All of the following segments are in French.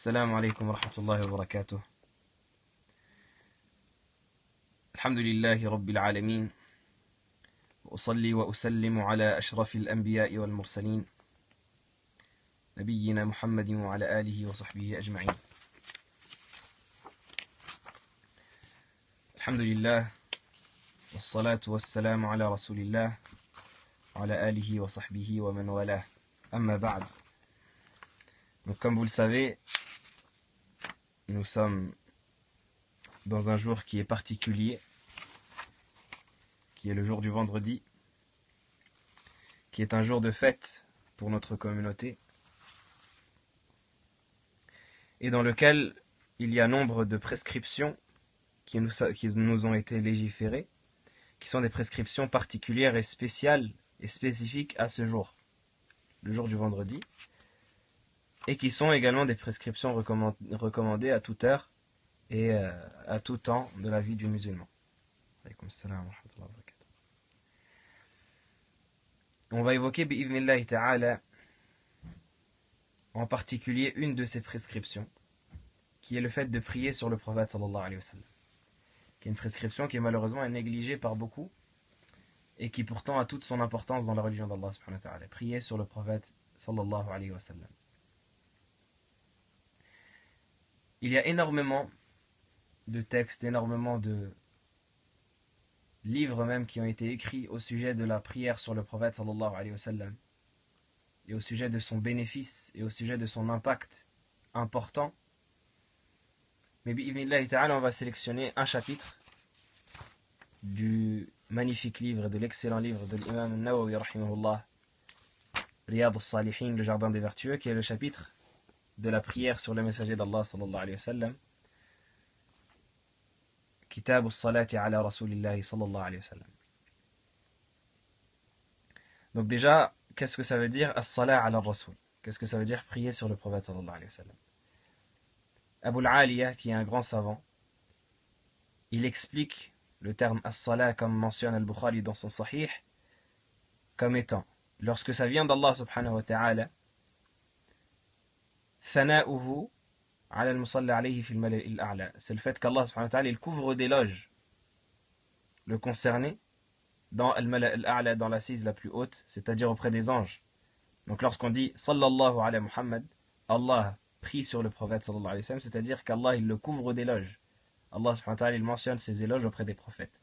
السلام عليكم ورحمة الله وبركاته. الحمد لله رب العالمين، وأصلي وأسلم على أشرف الأنبياء والمرسلين نبينا محمد وعلى آله وصحبه أجمعين. الحمد لله والصلاة والسلام على رسول الله وعلى آله وصحبه ومن والاه. أما بعد. Donc, comme vous le savez, nous sommes dans un jour qui est particulier, qui est le jour du vendredi, qui est un jour de fête pour notre communauté, et dans lequel il y a nombre de prescriptions qui nous ont été légiférées, qui sont des prescriptions particulières et spéciales et spécifiques à ce jour, le jour du vendredi, et qui sont également des prescriptions recommandées à toute heure et à tout temps de la vie du musulman. On va évoquer bi'idhnillahi ta'ala en particulier une de ces prescriptions, qui est le fait de prier sur le prophète sallallahu alayhi wa sallam, qui est une prescription qui est malheureusement négligée par beaucoup et qui pourtant a toute son importance dans la religion d'Allah subhanahu wa ta'ala. Prier sur le prophète sallallahu alayhi wa sallam. Il y a énormément de textes, énormément de livres même qui ont été écrits au sujet de la prière sur le prophète sallallahu alayhi wa sallam, et au sujet de son bénéfice et au sujet de son impact important. Mais bi'idhnillahi ta'ala, on va sélectionner un chapitre du magnifique livre, de l'excellent livre de l'imam al-Nawawi rahimahullah, Riyad al-Salihin, le jardin des vertueux, qui est le chapitre de la prière sur le messager d'Allah sallallahu alayhi wa sallam, Kitab al-Salati ala Rasulillahi sallallahu alayhi wa sallam. Donc déjà, qu'est-ce que ça veut dire as-salat ala Rasul? Qu'est-ce que ça veut dire prier sur le prophète sallallahu alayhi wa sallam? Abu al-Aliya, qui est un grand savant, il explique le terme as-salat, comme mentionne al-Bukhari dans son sahih, comme étant, lorsque ça vient d'Allah subhanahu wa ta'ala, thana'uhu ala al-musalli alayhi fi al-mala'i al-a'la. C'est le fait qu'Allah subhanahu wa ta'ala il couvre d'éloges le concerné dans al-mala'i al-a'la, dans l'assise la plus haute, c'est-à-dire auprès des anges. Donc lorsqu'on dit sallallahu ala Muhammad, Allah prie sur le prophète sallallahu alayhi wa sallam, c'est-à-dire qu'Allah il le couvre d'éloges. Allah subhanahu wa ta'ala il mentionne ses éloges auprès des prophètes.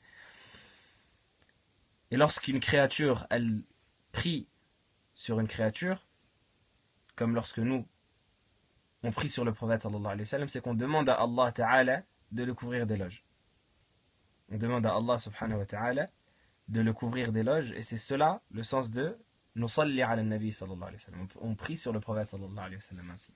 Et lorsqu'une créature elle prie sur une créature, comme lorsque nous on prie sur le prophète sallallahu alayhi wa sallam, c'est qu'on demande à Allah ta'ala de le couvrir d'éloges. On demande à Allah subhanahu wa ta'ala de le couvrir d'éloges, et c'est cela le sens de nusalli ala nabi sallallahu alayhi wa sallam. On prie sur le prophète sallallahu alayhi wa sallam ainsi.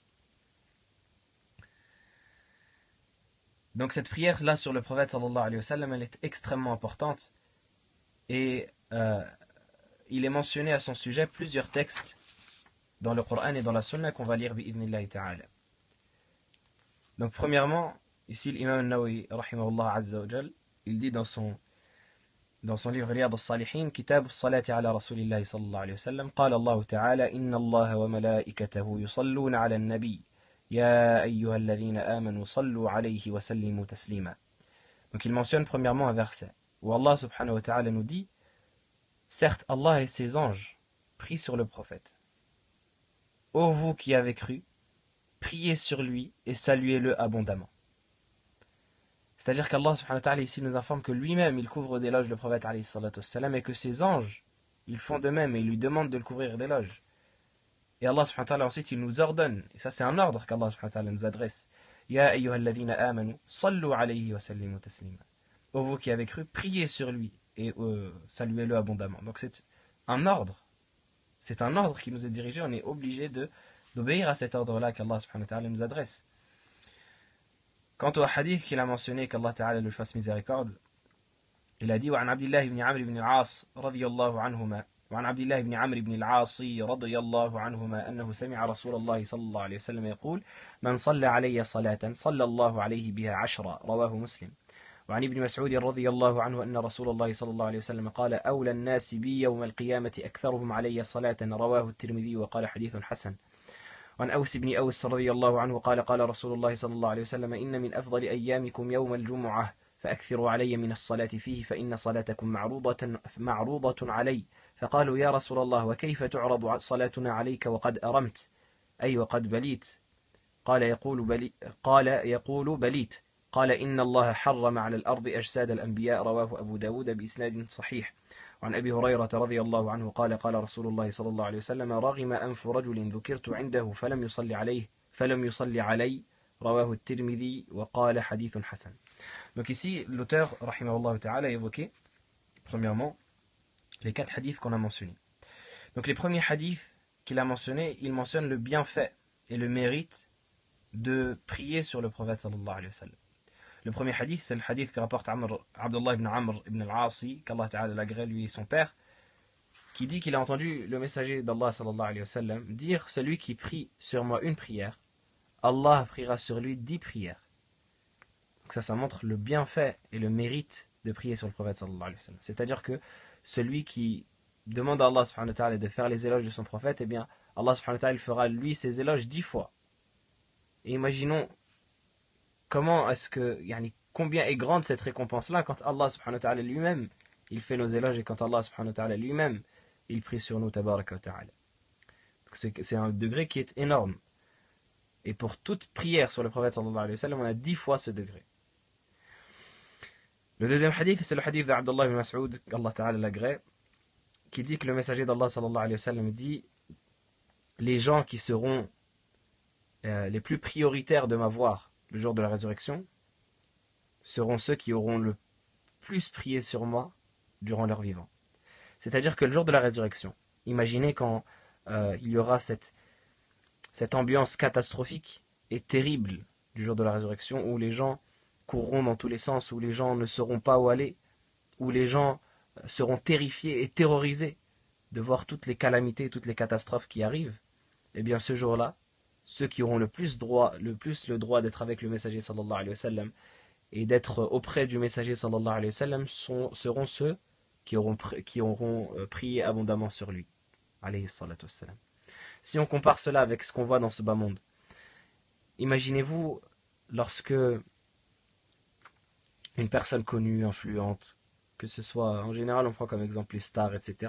Donc cette prière là sur le prophète sallallahu alayhi wa sallam, elle est extrêmement importante, et il est mentionné à son sujet plusieurs textes dans le Coran et dans la Sunna qu'on va lire bi'idhnillahi ta'ala. Donc premièrement, ici l'imam al-Nawawi rahimahullah azza wa jal, il dit dans son livre Riyad al-Salihin, Kitab al-Salati ala Rasulillahi sallallahu alayhi wa sallam, qala Allah ta'ala, inna Allah wa malaikatahu yusalluna ala an-nabi, ya ayyuhalladhina amanu sallu alayhi wa sallimu taslima. Donc il mentionne premièrement un verset où Allah subhanahu wa ta'ala nous dit, certes Allah et ses anges prient sur le prophète. Ô vous qui avez cru, priez sur lui et saluez-le abondamment. C'est-à-dire qu'Allah subhanahu wa ta'ala ici nous informe que lui-même il couvre d'éloges le prophète alayhi salatu wassalam, et que ses anges ils font de même et ils lui demandent de le couvrir d'éloges. Et Allah subhanahu wa ta'ala ensuite il nous ordonne, et ça c'est un ordre qu'Allah subhanahu wa ta'ala nous adresse, Ya ayyuhalladhina amanu sallu alayhi wa sallimu taslima. Ô vous qui avez cru, priez sur lui et saluez-le abondamment. Donc c'est un ordre. C'est un ordre qui nous est dirigé, on est obligé d'obéir à cet ordre-là qu'Allah subhanahu wa ta'ala nous adresse. Quant au hadith qu'il a mentionné, qu'Allah ta'ala lui fasse miséricorde, il a dit وعن عبد الله بن عمرو بن العاص رضي الله عنهما وعن عبد الله بن عمرو بن العاص رضي الله عنهما أنه سمع رسول الله صلى الله عليه وسلم يقول من صلى علي صلاة صلى الله عليه بها 10 رواه مسلم. وعن ابن مسعود رضي الله عنه أن رسول الله صلى الله عليه وسلم قال أولى الناس بي يوم القيامة أكثرهم علي صلاة رواه الترمذي وقال حديث حسن. عن أوس بن أوس رضي الله عنه قال قال رسول الله صلى الله عليه وسلم إن من أفضل أيامكم يوم الجمعة فأكثروا علي من الصلاة فيه فإن صلاتكم معروضة علي فقالوا يا رسول الله وكيف تعرض صلاتنا عليك وقد أرمت أي وقد بليت قال يقول بليت قال إن الله حرم على الأرض أجساد الأنبياء رواه أبو داود بإسناد صحيح وعن أبي هريرة رضي الله عنه قال قال رسول الله صلى الله عليه وسلم رغم أنف رجل ذكرت عنده فلم يصلي علي رواه الترمذي وقال حديث حسن. Donc ici l'auteur rahimahullah ta'ala a évoqué premièrement les 4 hadiths qu'on a mentionnés. Donc les premiers hadiths qu'il a mentionnés, il mentionne le bienfait et le mérite de prier sur le prophète sallallahu alayhi wa sallam. Le premier hadith, c'est le hadith que rapporte Abdullah ibn Amr ibn al-Asi, qu'Allah ta'ala l'agrée lui et son père, qui dit qu'il a entendu le messager d'Allah sallallahu alayhi wa sallam dire celui qui prie sur moi une prière, Allah priera sur lui 10 prières. Donc ça montre le bienfait et le mérite de prier sur le prophète sallallahu alayhi wa sallam. C'est-à-dire que celui qui demande à Allah subhanahu wa ta'ala de faire les éloges de son prophète, eh bien Allah subhanahu wa ta'ala fera lui ses éloges 10 fois. Et imaginons comment est-ce que, combien est grande cette récompense-là quand Allah subhanahu wa ta'ala lui-même, il fait nos éloges et quand Allah subhanahu wa ta'ala lui-même, il prie sur nous, tabaraka wa ta'ala. C'est un degré qui est énorme. Et pour toute prière sur le prophète sallallahu alayhi wa sallam, on a 10 fois ce degré. Le deuxième hadith, c'est le hadith d'Abdullah ibn Mas'ud, qu'Allah ta'ala l'agrée, qui dit que le messager d'Allah sallallahu alayhi wa sallam dit les gens qui seront les plus prioritaires de m'avoir le jour de la résurrection seront ceux qui auront le plus prié sur moi durant leur vivant. C'est-à-dire que le jour de la résurrection, imaginez quand il y aura cette ambiance catastrophique et terrible du jour de la résurrection où les gens courront dans tous les sens, où les gens ne sauront pas où aller, où les gens seront terrifiés et terrorisés de voir toutes les calamités, toutes les catastrophes qui arrivent. Eh bien ce jour-là, ceux qui auront le plus le droit d'être avec le messager sallallahu alayhi wa sallam et d'être auprès du messager sallallahu alayhi wa sallam seront ceux qui auront prié abondamment sur lui alayhi salatu wassalam. Si on compare cela avec ce qu'on voit dans ce bas monde, imaginez-vous lorsque une personne connue, influente, que ce soit, en général on prend comme exemple les stars, etc.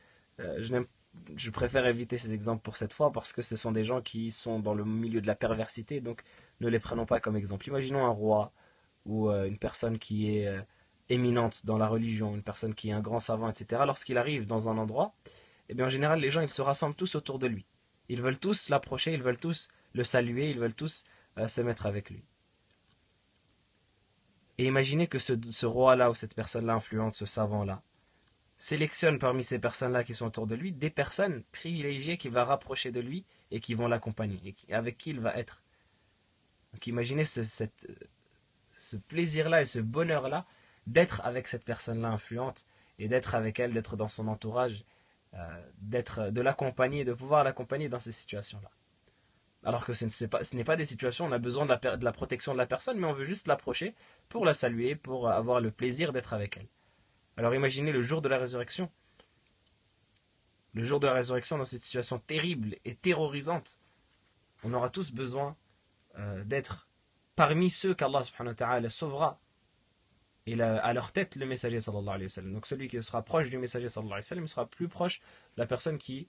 Je préfère éviter ces exemples pour cette fois parce que ce sont des gens qui sont dans le milieu de la perversité, donc ne les prenons pas comme exemple. Imaginons un roi ou une personne qui est éminente dans la religion, une personne qui est un grand savant, etc. Lorsqu'il arrive dans un endroit, eh bien en général les gens ils se rassemblent tous autour de lui. Ils veulent tous l'approcher, ils veulent tous le saluer, ils veulent tous se mettre avec lui. Et imaginez que ce roi-là ou cette personne-là influente, ce savant-là, sélectionne parmi ces personnes-là qui sont autour de lui des personnes privilégiées qui va rapprocher de lui et qui vont l'accompagner et avec qui il va être. Donc imaginez ce plaisir-là et ce bonheur-là d'être avec cette personne-là influente et d'être avec elle, d'être dans son entourage, de l'accompagner, de pouvoir l'accompagner dans ces situations-là. Alors que ce n'est pas des situations où on a besoin de la protection de la personne, mais on veut juste l'approcher pour la saluer, pour avoir le plaisir d'être avec elle. Alors imaginez le jour de la résurrection. Le jour de la résurrection, dans cette situation terrible et terrorisante, on aura tous besoin d'être parmi ceux qu'Allah subhanahu wa ta'ala sauvera. Et à leur tête le messager sallallahu alayhi wa sallam. Donc celui qui sera proche du messager sallallahu alayhi wa sallam sera plus proche de la personne qui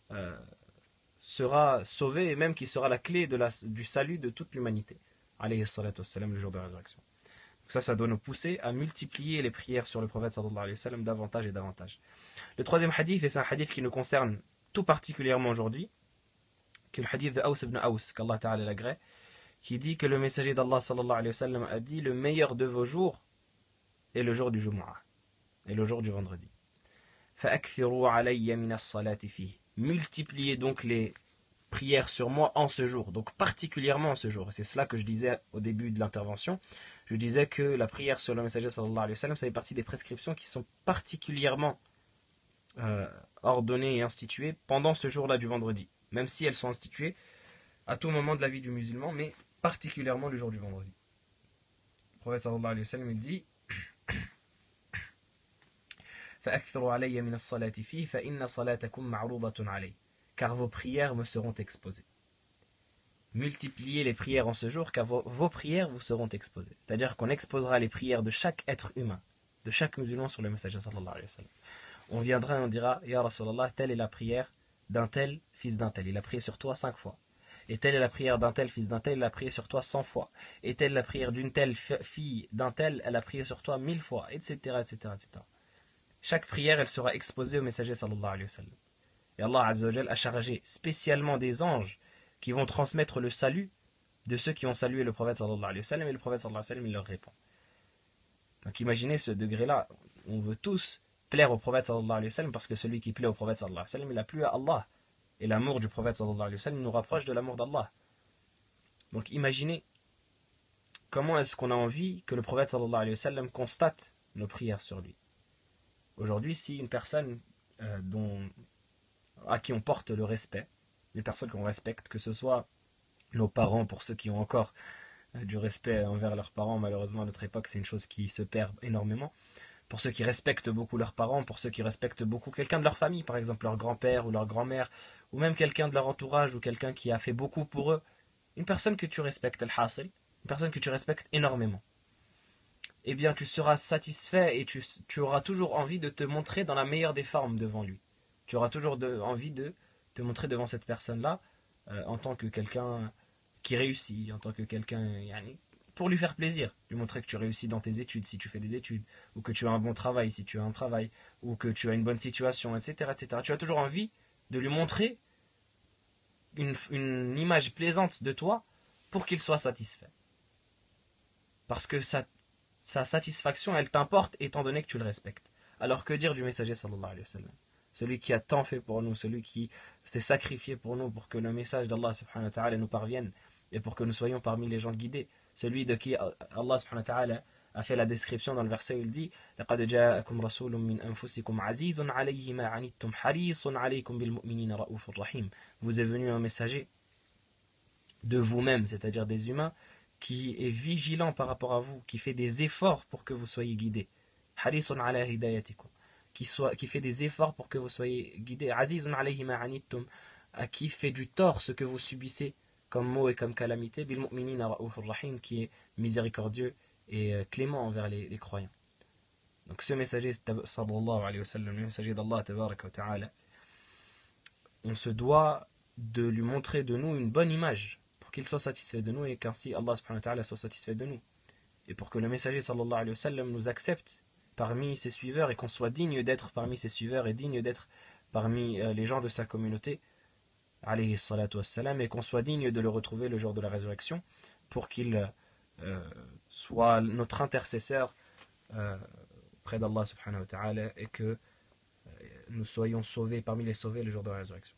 sera sauvée et même qui sera la clé du salut de toute l'humanité. Alayhi salatu wa sallam, le jour de la résurrection. Ça doit nous pousser à multiplier les prières sur le prophète sallallahu alayhi wa sallam davantage et davantage. Le troisième hadith, et c'est un hadith qui nous concerne tout particulièrement aujourd'hui, qui est le hadith de Aws ibn Aws, qu'Allah ta'ala l'agrée, qui dit que le messager d'Allah sallallahu alayhi wa sallam a dit le meilleur de vos jours est le jour du Jumu'ah, et le jour du vendredi. فَأَكْثِرُوا عَلَيَّ مِنَ الصَّلَاةِ فِيهِ. Multipliez donc les prières sur moi en ce jour, donc particulièrement en ce jour. Et c'est cela que je disais au début de l'intervention. Je disais que la prière sur le messager sallallahu alayhi wa sallam, ça fait partie des prescriptions qui sont particulièrement ordonnées et instituées pendant ce jour-là du vendredi. Même si elles sont instituées à tout moment de la vie du musulman, mais particulièrement le jour du vendredi. Le prophète sallallahu alayhi wa sallam il dit فَأَكْثِرُوا عَلَيَّ مِنَ الصَّلَاةِ فِيهِ فَإِنَّ صَلَاتَكُمْ مَعْرُوضَةٌ عَلَيَّ. Car vos prières me seront exposées. multipliez les prières en ce jour, car vos prières vous seront exposées. C'est-à-dire qu'on exposera les prières de chaque être humain, de chaque musulman sur le messager sallallahu alayhi wa sallam. On viendra et on dira, Ya Rasulallah, telle est la prière d'un tel fils d'un tel. Il a prié sur toi 5 fois. Et telle est la prière d'un tel fils d'un tel, il a prié sur toi 100 fois. Et telle est la prière d'une telle fille d'un tel, elle a prié sur toi 1000 fois, etc., etc., etc. Chaque prière, elle sera exposée au messager sallallahu alayhi wa sallam. Et Allah Azza wa Jal a chargé spécialement des anges qui vont transmettre le salut de ceux qui ont salué le prophète sallallahu alayhi wa sallam, et le prophète sallallahu alayhi wa sallam, il leur répond. Donc imaginez ce degré-là, on veut tous plaire au prophète sallallahu alayhi wa sallam, parce que celui qui plaît au prophète sallallahu alayhi wa sallam, il a plu à Allah. Et l'amour du prophète sallallahu alayhi wa sallam nous rapproche de l'amour d'Allah. Donc imaginez comment est-ce qu'on a envie que le prophète sallallahu alayhi wa sallam constate nos prières sur lui. Aujourd'hui, si une personne à qui on porte le respect, une personne qu'on respecte, que ce soit nos parents, pour ceux qui ont encore du respect envers leurs parents, malheureusement à notre époque c'est une chose qui se perd énormément, pour ceux qui respectent beaucoup leurs parents, pour ceux qui respectent beaucoup quelqu'un de leur famille, par exemple leur grand-père ou leur grand-mère, ou même quelqu'un de leur entourage, ou quelqu'un qui a fait beaucoup pour eux, une personne que tu respectes, al-hasil, une personne que tu respectes énormément, eh bien tu seras satisfait et tu auras toujours envie de te montrer dans la meilleure des formes devant lui. Tu auras toujours envie de te montrer devant cette personne-là en tant que quelqu'un qui réussit, en tant que quelqu'un pour lui faire plaisir, lui montrer que tu réussis dans tes études si tu fais des études, ou que tu as un bon travail si tu as un travail, ou que tu as une bonne situation, etc., etc. Tu as toujours envie de lui montrer une image plaisante de toi pour qu'il soit satisfait. Parce que sa satisfaction, elle t'importe étant donné que tu le respectes. Alors que dire du messager sallallahu alayhi wa sallam, celui qui a tant fait pour nous, celui qui s'est sacrifié pour nous, pour que le message d'Allah subhanahu wa ta'ala nous parvienne, et pour que nous soyons parmi les gens guidés, celui de qui Allah subhanahu wa ta'ala a fait la description dans le verset où il dit لَقَدْ جَاءَكُمْ رَسُولٌ مِّنْ أَنفُسِكُمْ عَزِيزٌ عَلَيْهِ مَا عَنِتُّمْ حَرِيصٌ عَلَيْكُمْ بِالْمُؤْمِنِينَ رَءُوفٌ رَحِيمٌ. Vous est venu un messager de vous-même, c'est-à-dire des humains, qui est vigilant par rapport à vous, qui fait des efforts pour que vous soyez guidés. حَرِيصٌ عَلَى هِدَايَتِكُمْ, qui fait des efforts pour que vous soyez guidés. Azizun alayhi ma anittum, à qui fait du tort ce que vous subissez comme maux et comme calamité. Bil mu'minina ra'ufur rahim, qui est miséricordieux et clément envers les croyants. Donc ce messager sallallahu alayhi wa sallam, le messager d'Allah tabaraka wa ta'ala, on se doit de lui montrer de nous une bonne image pour qu'il soit satisfait de nous, et qu'ainsi Allah subhanahu wa ta'ala soit satisfait de nous, et pour que le messager sallallahu alayhi wa sallam nous accepte parmi ses suiveurs, et qu'on soit digne d'être parmi ses suiveurs et digne d'être parmi les gens de sa communauté, alayhi salatu wassalam, et qu'on soit digne de le retrouver le jour de la résurrection, pour qu'il soit notre intercesseur près d'Allah subhanahu wa ta'ala, et que nous soyons sauvés parmi les sauvés le jour de la résurrection.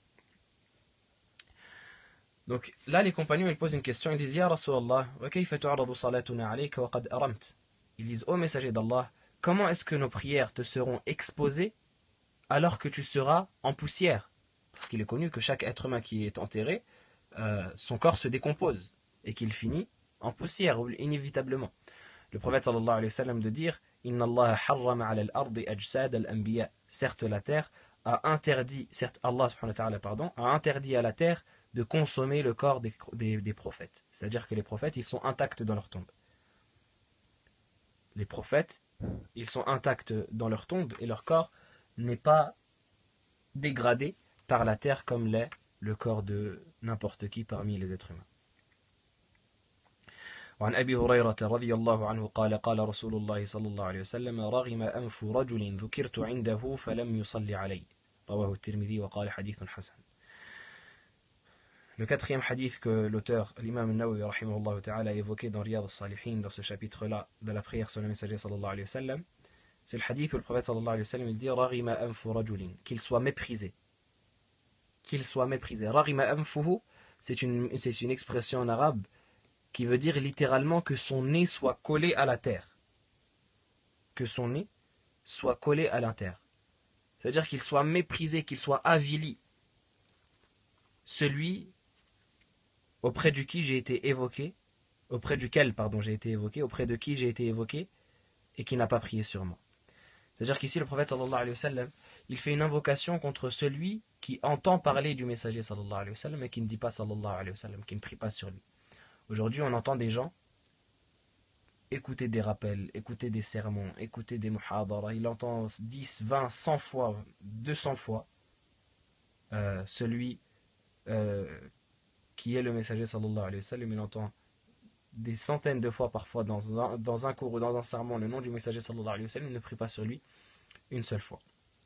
Donc là, les compagnons, ils posent une question, ils disent Ya Rasulallah, wa kayfa tu'radu salatuna alayka wa qad aramt. Ils disent ô messager d'Allah, comment est-ce que nos prières te seront exposées alors que tu seras en poussière? Parce qu'il est connu que chaque être humain qui est enterré, son corps se décompose et qu'il finit en poussière inévitablement. Le prophète sallallahu alayhi wa sallam de dire Inna Allah harrama ala al-ardi ajsad al-anbiya. Certes, la terre a interdit, Allah subhanahu wa ta'ala, a interdit à la terre de consommer le corps des prophètes. C'est-à-dire que les prophètes, ils sont intacts dans leur tombe. Les prophètes, ils sont intacts dans leur tombe et leur corps n'est pas dégradé par la terre comme l'est le corps de n'importe qui parmi les êtres humains. وعن أبي هريرة رضي الله عنه قال قال رسول الله صلى الله عليه وسلم رغم أنف رجل ذكرت عنده فلم يصلي علي رواه الترمذي وقال حديث حسن. Le quatrième hadith que l'auteur, l'imam al-Nawawi rahimahullah ta'ala, a évoqué dans Riyad al-Salihin, dans ce chapitre-là de la prière sur le messager sallallahu alayhi wa sallam, c'est le hadith où le prophète sallallahu alayhi wa sallam il dit Raghima anfu rajulin, qu'il soit méprisé. Qu'il soit méprisé. Raghima anfuhu, c'est une expression en arabe qui veut dire littéralement que son nez soit collé à la terre. Que son nez soit collé à la terre. C'est-à-dire qu'il soit méprisé, qu'il soit avili. Celui auprès de qui j'ai été évoqué, auprès de qui j'ai été évoqué, et qui n'a pas prié sur moi. C'est-à-dire qu'ici, le prophète sallallahu alayhi wa sallam, il fait une invocation contre celui qui entend parler du messager sallallahu alayhi wa sallam, mais qui ne dit pas sallallahu alayhi wa sallam, qui ne prie pas sur lui. Aujourd'hui, on entend des gens écouter des rappels, écouter des sermons, écouter des muhadara. Il entend 10, 20, 100 fois, 200 fois celui qui est le messager sallallahu alayhi wa sallam. Il entend des centaines de fois parfois dans un cours ou dans un sermon le nom du messager sallallahu alayhi wa sallam. Il ne prie pas sur lui une seule fois.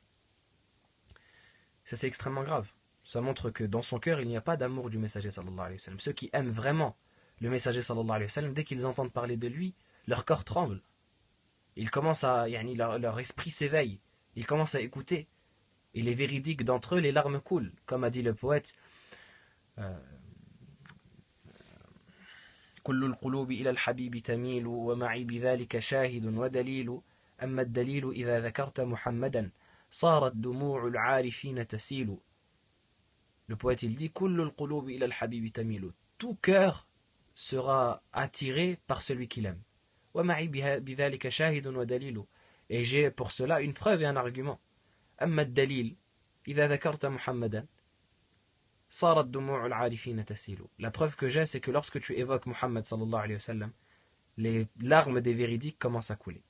Ça, c'est extrêmement grave. Ça montre que dans son cœur, il n'y a pas d'amour du messager sallallahu alayhi wa sallam. Ceux qui aiment vraiment le messager sallallahu alayhi wa sallam, dès qu'ils entendent parler de lui, leur corps tremble. Ils commencent leur esprit s'éveille. Ils commencent à écouter. Et les véridiques d'entre eux, les larmes coulent. Comme a dit le poète, كل القلوب إلى الحبيب تميل ومعي بذلك شاهد ودليل أما الدليل إذا ذكرت محمدا صارت دموع العارفين تسيل. Le poète il dit كل القلوب إلى الحبيب تميل. Tout cœur sera attiré par celui qu'il aime. ومعي بذلك شاهد ودليل. Et j'ai pour cela une preuve et un argument. أما الدليل إذا ذكرت محمدا صارت دموع العارفين تسيل. La preuve que j'ai, c'est que lorsque tu évoques Muhammad sallallahu alayhi wa sallam, les larmes des véridiques commencent à couler.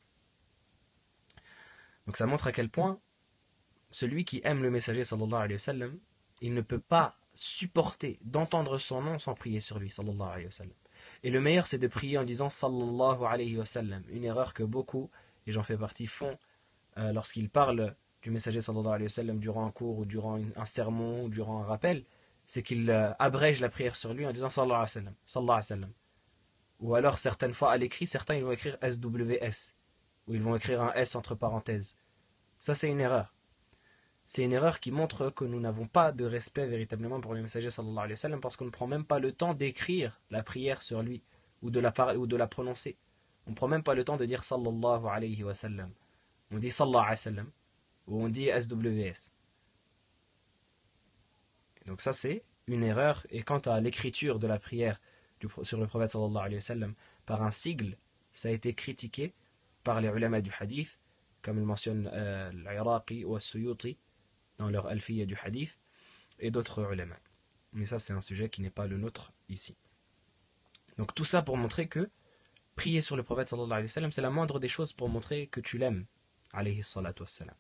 Donc ça montre à quel point celui qui aime le messager sallallahu alayhi wa sallam, il ne peut pas supporter d'entendre son nom sans prier sur lui sallallahu alayhi wa sallam. Et le meilleur, c'est de prier en disant sallallahu alayhi wa sallam. Une erreur que beaucoup, et j'en fais partie, font lorsqu'ils parlent du messager sallallahu alayhi wa sallam durant un cours ou durant un sermon ou durant un rappel, c'est qu'ils abrègent la prière sur lui en disant sallallahu alayhi wa sallam, sallallahu alayhi wa sallam. Ou alors certaines fois à l'écrit, certains ils vont écrire SWS, ou ils vont écrire un S entre parenthèses. Ça c'est une erreur. C'est une erreur qui montre que nous n'avons pas de respect véritablement pour le messager sallallahu alayhi wa sallam, parce qu'on ne prend même pas le temps d'écrire la prière sur lui ou de la prononcer. On ne prend même pas le temps de dire sallallahu alayhi wa sallam. On dit sallallahu alayhi wa sallam ou on dit SWS. Donc ça c'est une erreur. Et quant à l'écriture de la prière sur le prophète sallallahu alayhi wa sallam par un sigle, ça a été critiqué par les ulama du hadith, comme il mentionne l'Iraqi ou al-Suyuti dans leur alfiya du hadith, et d'autres ulama. Mais ça c'est un sujet qui n'est pas le nôtre ici. Donc tout ça pour montrer que prier sur le prophète sallallahu alayhi wa sallam, c'est la moindre des choses pour montrer que tu l'aimes, alayhi salatu wassalam.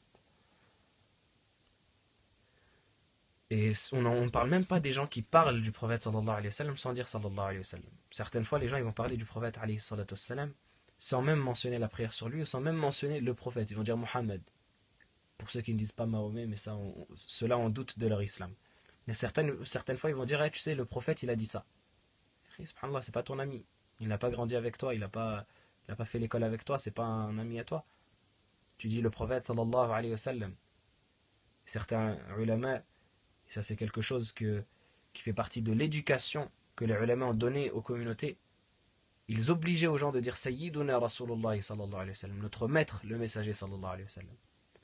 Et on ne parle même pas des gens qui parlent du prophète sallallahu alayhi wa sallam sans dire sallallahu alayhi wa sallam. Certaines fois, les gens ils vont parler du prophète alayhi salatu wassalam sans même mentionner la prière sur lui ou sans même mentionner le prophète. Ils vont dire Muhammad. Pour ceux qui ne disent pas Mahomet, mais ça, ceux-là on doute de leur islam. Mais certaines fois, ils vont dire tu sais, le prophète il a dit ça. Subhanallah, c'est pas ton ami. Il n'a pas grandi avec toi, il n'a pas fait l'école avec toi, c'est pas un ami à toi. Tu dis le prophète sallallahu alayhi wa sallam. Certains ulama, ça c'est quelque chose qui fait partie de l'éducation que les ulama ont donnée aux communautés. Ils obligeaient aux gens de dire Sayyiduna Rasulullah sallallahu alayhi wa sallam, notre maître, le messager sallallahu alayhi wa sallam.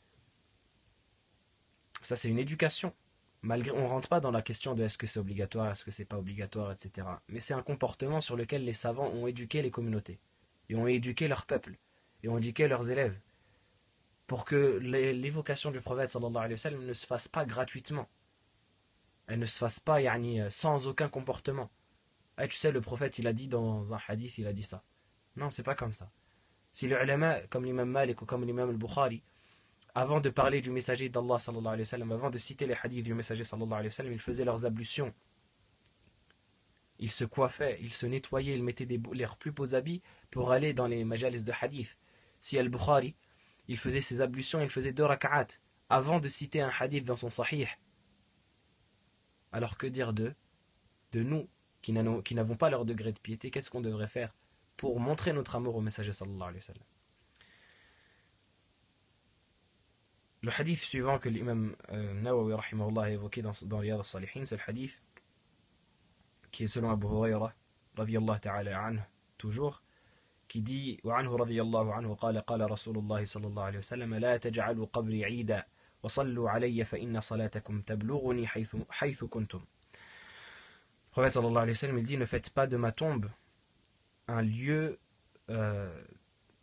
Ça c'est une éducation. Malgré, on ne rentre pas dans la question de est-ce que c'est obligatoire, est-ce que c'est pas obligatoire, etc. Mais c'est un comportement sur lequel les savants ont éduqué les communautés. Et ont éduqué leur peuple. Et ont éduqué leurs élèves. Pour que l'évocation du prophète sallallahu alayhi wa sallam ne se fasse pas gratuitement. Elle ne se fasse pas sans aucun comportement. Tu sais, le prophète, il a dit dans un hadith, il a dit ça. Non, c'est pas comme ça. Si le ulama, comme l'imam Malik ou comme l'imam al-Bukhari, avant de parler du messager d'Allah sallallahu alayhi wa sallam, avant de citer les hadiths du messager sallallahu alayhi wa sallam, ils faisaient leurs ablutions. Ils se coiffaient, ils se nettoyaient, ils mettaient leurs plus beaux habits pour aller dans les majalis de hadith. Si al-Bukhari, il faisait ses ablutions, il faisait 2 rak'at avant de citer un hadith dans son sahih. Alors que dire de nous qui n'avons pas leur degré de piété, qu'est-ce qu'on devrait faire pour montrer notre amour au messager sallallahu alayhi wa sallam? Le hadith suivant que l'imam Nawawi rahimahullah a évoqué dans Riyad al-Salihin, c'est le hadith qui est selon Abu Huraira radiyallahu ta'ala anhu, toujours, qui dit وعنه رضي الله عنه قال قال رسول الله صلى الله عليه وسلم لا تجعلوا قبري عيدا وصلوا علي فإن صلاتكم تبلغني حيث كنتم. Le prophète sallallahu alayhi wa sallam il dit ne faites pas de ma tombe un lieu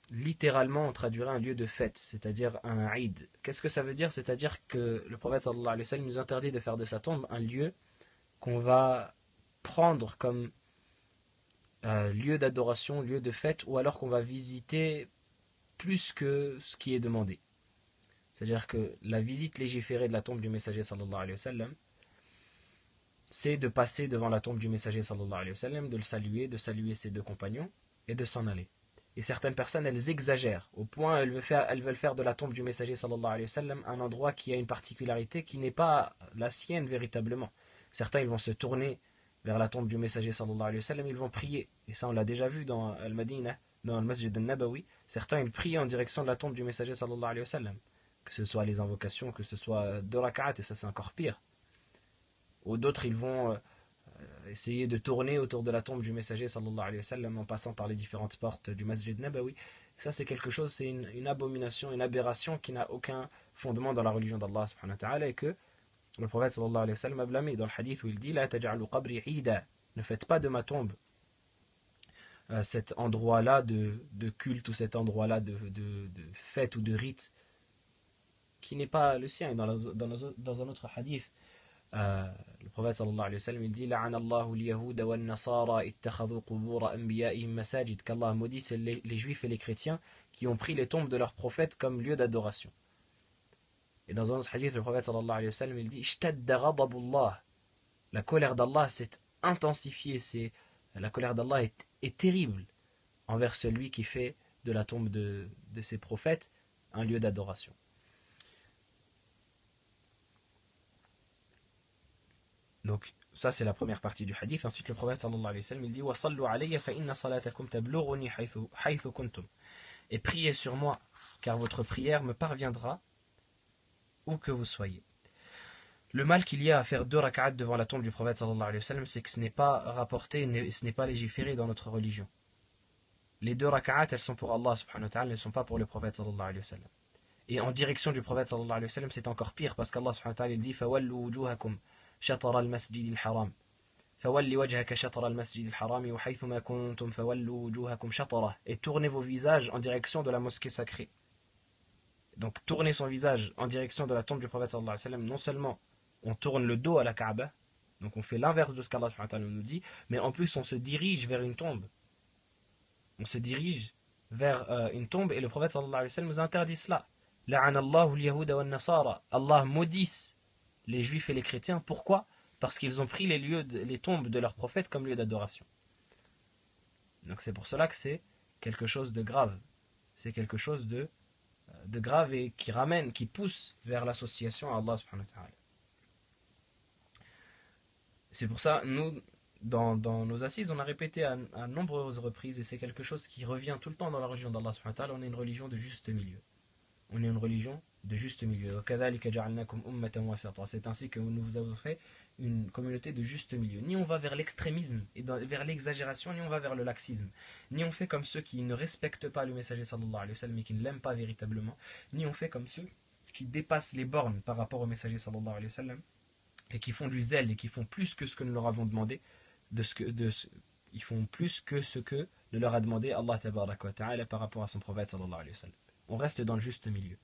littéralement, on traduirait un lieu de fête, c'est-à-dire un Eid. Qu'est-ce que ça veut dire? C'est-à-dire que le prophète sallallahu alayhi wa sallam nous interdit de faire de sa tombe un lieu qu'on va prendre comme lieu d'adoration, lieu de fête, ou alors qu'on va visiter plus que ce qui est demandé. C'est-à-dire que la visite légiférée de la tombe du messager sallallahu alayhi wa sallam, c'est de passer devant la tombe du messager sallallahu alayhi wa sallam, de le saluer, de saluer ses deux compagnons et de s'en aller. Et certaines personnes, elles exagèrent, au point elles veulent faire de la tombe du messager sallallahu alayhi wa sallam un endroit qui a une particularité qui n'est pas la sienne véritablement. Certains, ils vont se tourner vers la tombe du messager sallallahu alayhi wa sallam, ils vont prier. Et ça, on l'a déjà vu dans Al-Madinah, dans le Masjid al-Nabawi. Certains, ils prient en direction de la tombe du messager sallallahu alayhi wa sallam. Que ce soit les invocations, que ce soit deux rak'at, et ça c'est encore pire. Ou d'autres, ils vont essayer de tourner autour de la tombe du messager sallallahu alayhi wa sallam en passant par les différentes portes du Masjid Nabawi. Ça c'est quelque chose, c'est une abomination, une aberration qui n'a aucun fondement dans la religion d'Allah subhanahu wa ta'ala, et que le prophète sallallahu alayhi wa sallam a blâmé dans le hadith où il dit la taj'alu qabri ida, ne faites pas de ma tombe cet endroit-là de culte ou cet endroit-là de fête ou de rite qui n'est pas le sien. Et dans un autre hadith, le prophète sallallahu alayhi wa sallam il dit la'ana Allahu al-yahuda wa an-nasara ittakhadhu qubur anbiya'ihim masajid, qu'Allah maudit c'est les juifs et les chrétiens qui ont pris les tombes de leurs prophètes comme lieu d'adoration. Et dans un autre hadith, le prophète sallallahu alayhi wa sallam il dit ishtadda ghadabullah, la colère d'Allah s'est intensifiée, la colère d'Allah est terrible envers celui qui fait de la tombe de ses prophètes un lieu d'adoration. Donc ça c'est la première partie du hadith. Ensuite le prophète sallallahu alayhi wa sallam il dit وَصَلُّوا عَلَيَّ فَإِنَّ صَلَاتَكُمْ تَبْلُغُنِي حَيْثُ كُنْتُمْ, et priez sur moi car votre prière me parviendra où que vous soyez. Le mal qu'il y a à faire deux rak'at devant la tombe du prophète sallallahu alayhi wa sallam, c'est que ce n'est pas rapporté, ce n'est pas légiféré dans notre religion. Les deux rak'at, elles sont pour Allah subhanahu wa ta'ala, elles ne sont pas pour le prophète sallallahu alayhi wa sallam. Et en direction du prophète sallallahu alayhi wa sallam, c'est encore pire parce qu'Allah subhanahu wa ta'ala il dit فَوَلُّوا وُجُوهَكُمْ شطر المسجد الحرام فولي وجهك شطر المسجد الحرام وحيثما كنتم فولوا وجوهكم شطره, et tournez vos visages en direction de la mosquée sacrée. Donc tourner son visage en direction de la tombe du prophète sallallahu alayhi wa sallam, non seulement on tourne le dos à la Kaaba, donc on fait l'inverse de ce qu'Allah subhanahu wa ta'ala nous dit, mais en plus on se dirige vers une tombe. On se dirige vers une tombe, et le prophète sallallahu alayhi wa sallam nous interdit cela. La'ana Allahu al-yahuda wa an-nasara, Allah maudisse les juifs et les chrétiens. Pourquoi? Parce qu'ils ont pris les tombes de leurs prophètes comme lieu d'adoration. Donc c'est pour cela que c'est quelque chose de grave. C'est quelque chose de grave et qui pousse vers l'association à Allah subhanahu wa ta'ala. C'est pour ça, nous, dans nos assises, on a répété à nombreuses reprises, et c'est quelque chose qui revient tout le temps dans la religion d'Allah subhanahu wa ta'ala, on est une religion de juste milieu. On est une religion de juste milieu. C'est ainsi que nous vous avons fait une communauté de juste milieu. Ni on va vers l'extrémisme et vers l'exagération, ni on va vers le laxisme. Ni on fait comme ceux qui ne respectent pas le messager sallallahu alayhi wa sallam et qui ne l'aiment pas véritablement. Ni on fait comme ceux qui dépassent les bornes par rapport au messager sallallahu alayhi wa sallam et qui font du zèle et qui font plus que ce que nous leur avons demandé. Ils font plus que ce que ne leur a demandé Allah tabaraka wa ta'ala par rapport à son prophète sallallahu alayhi wa sallam. On reste dans le juste milieu.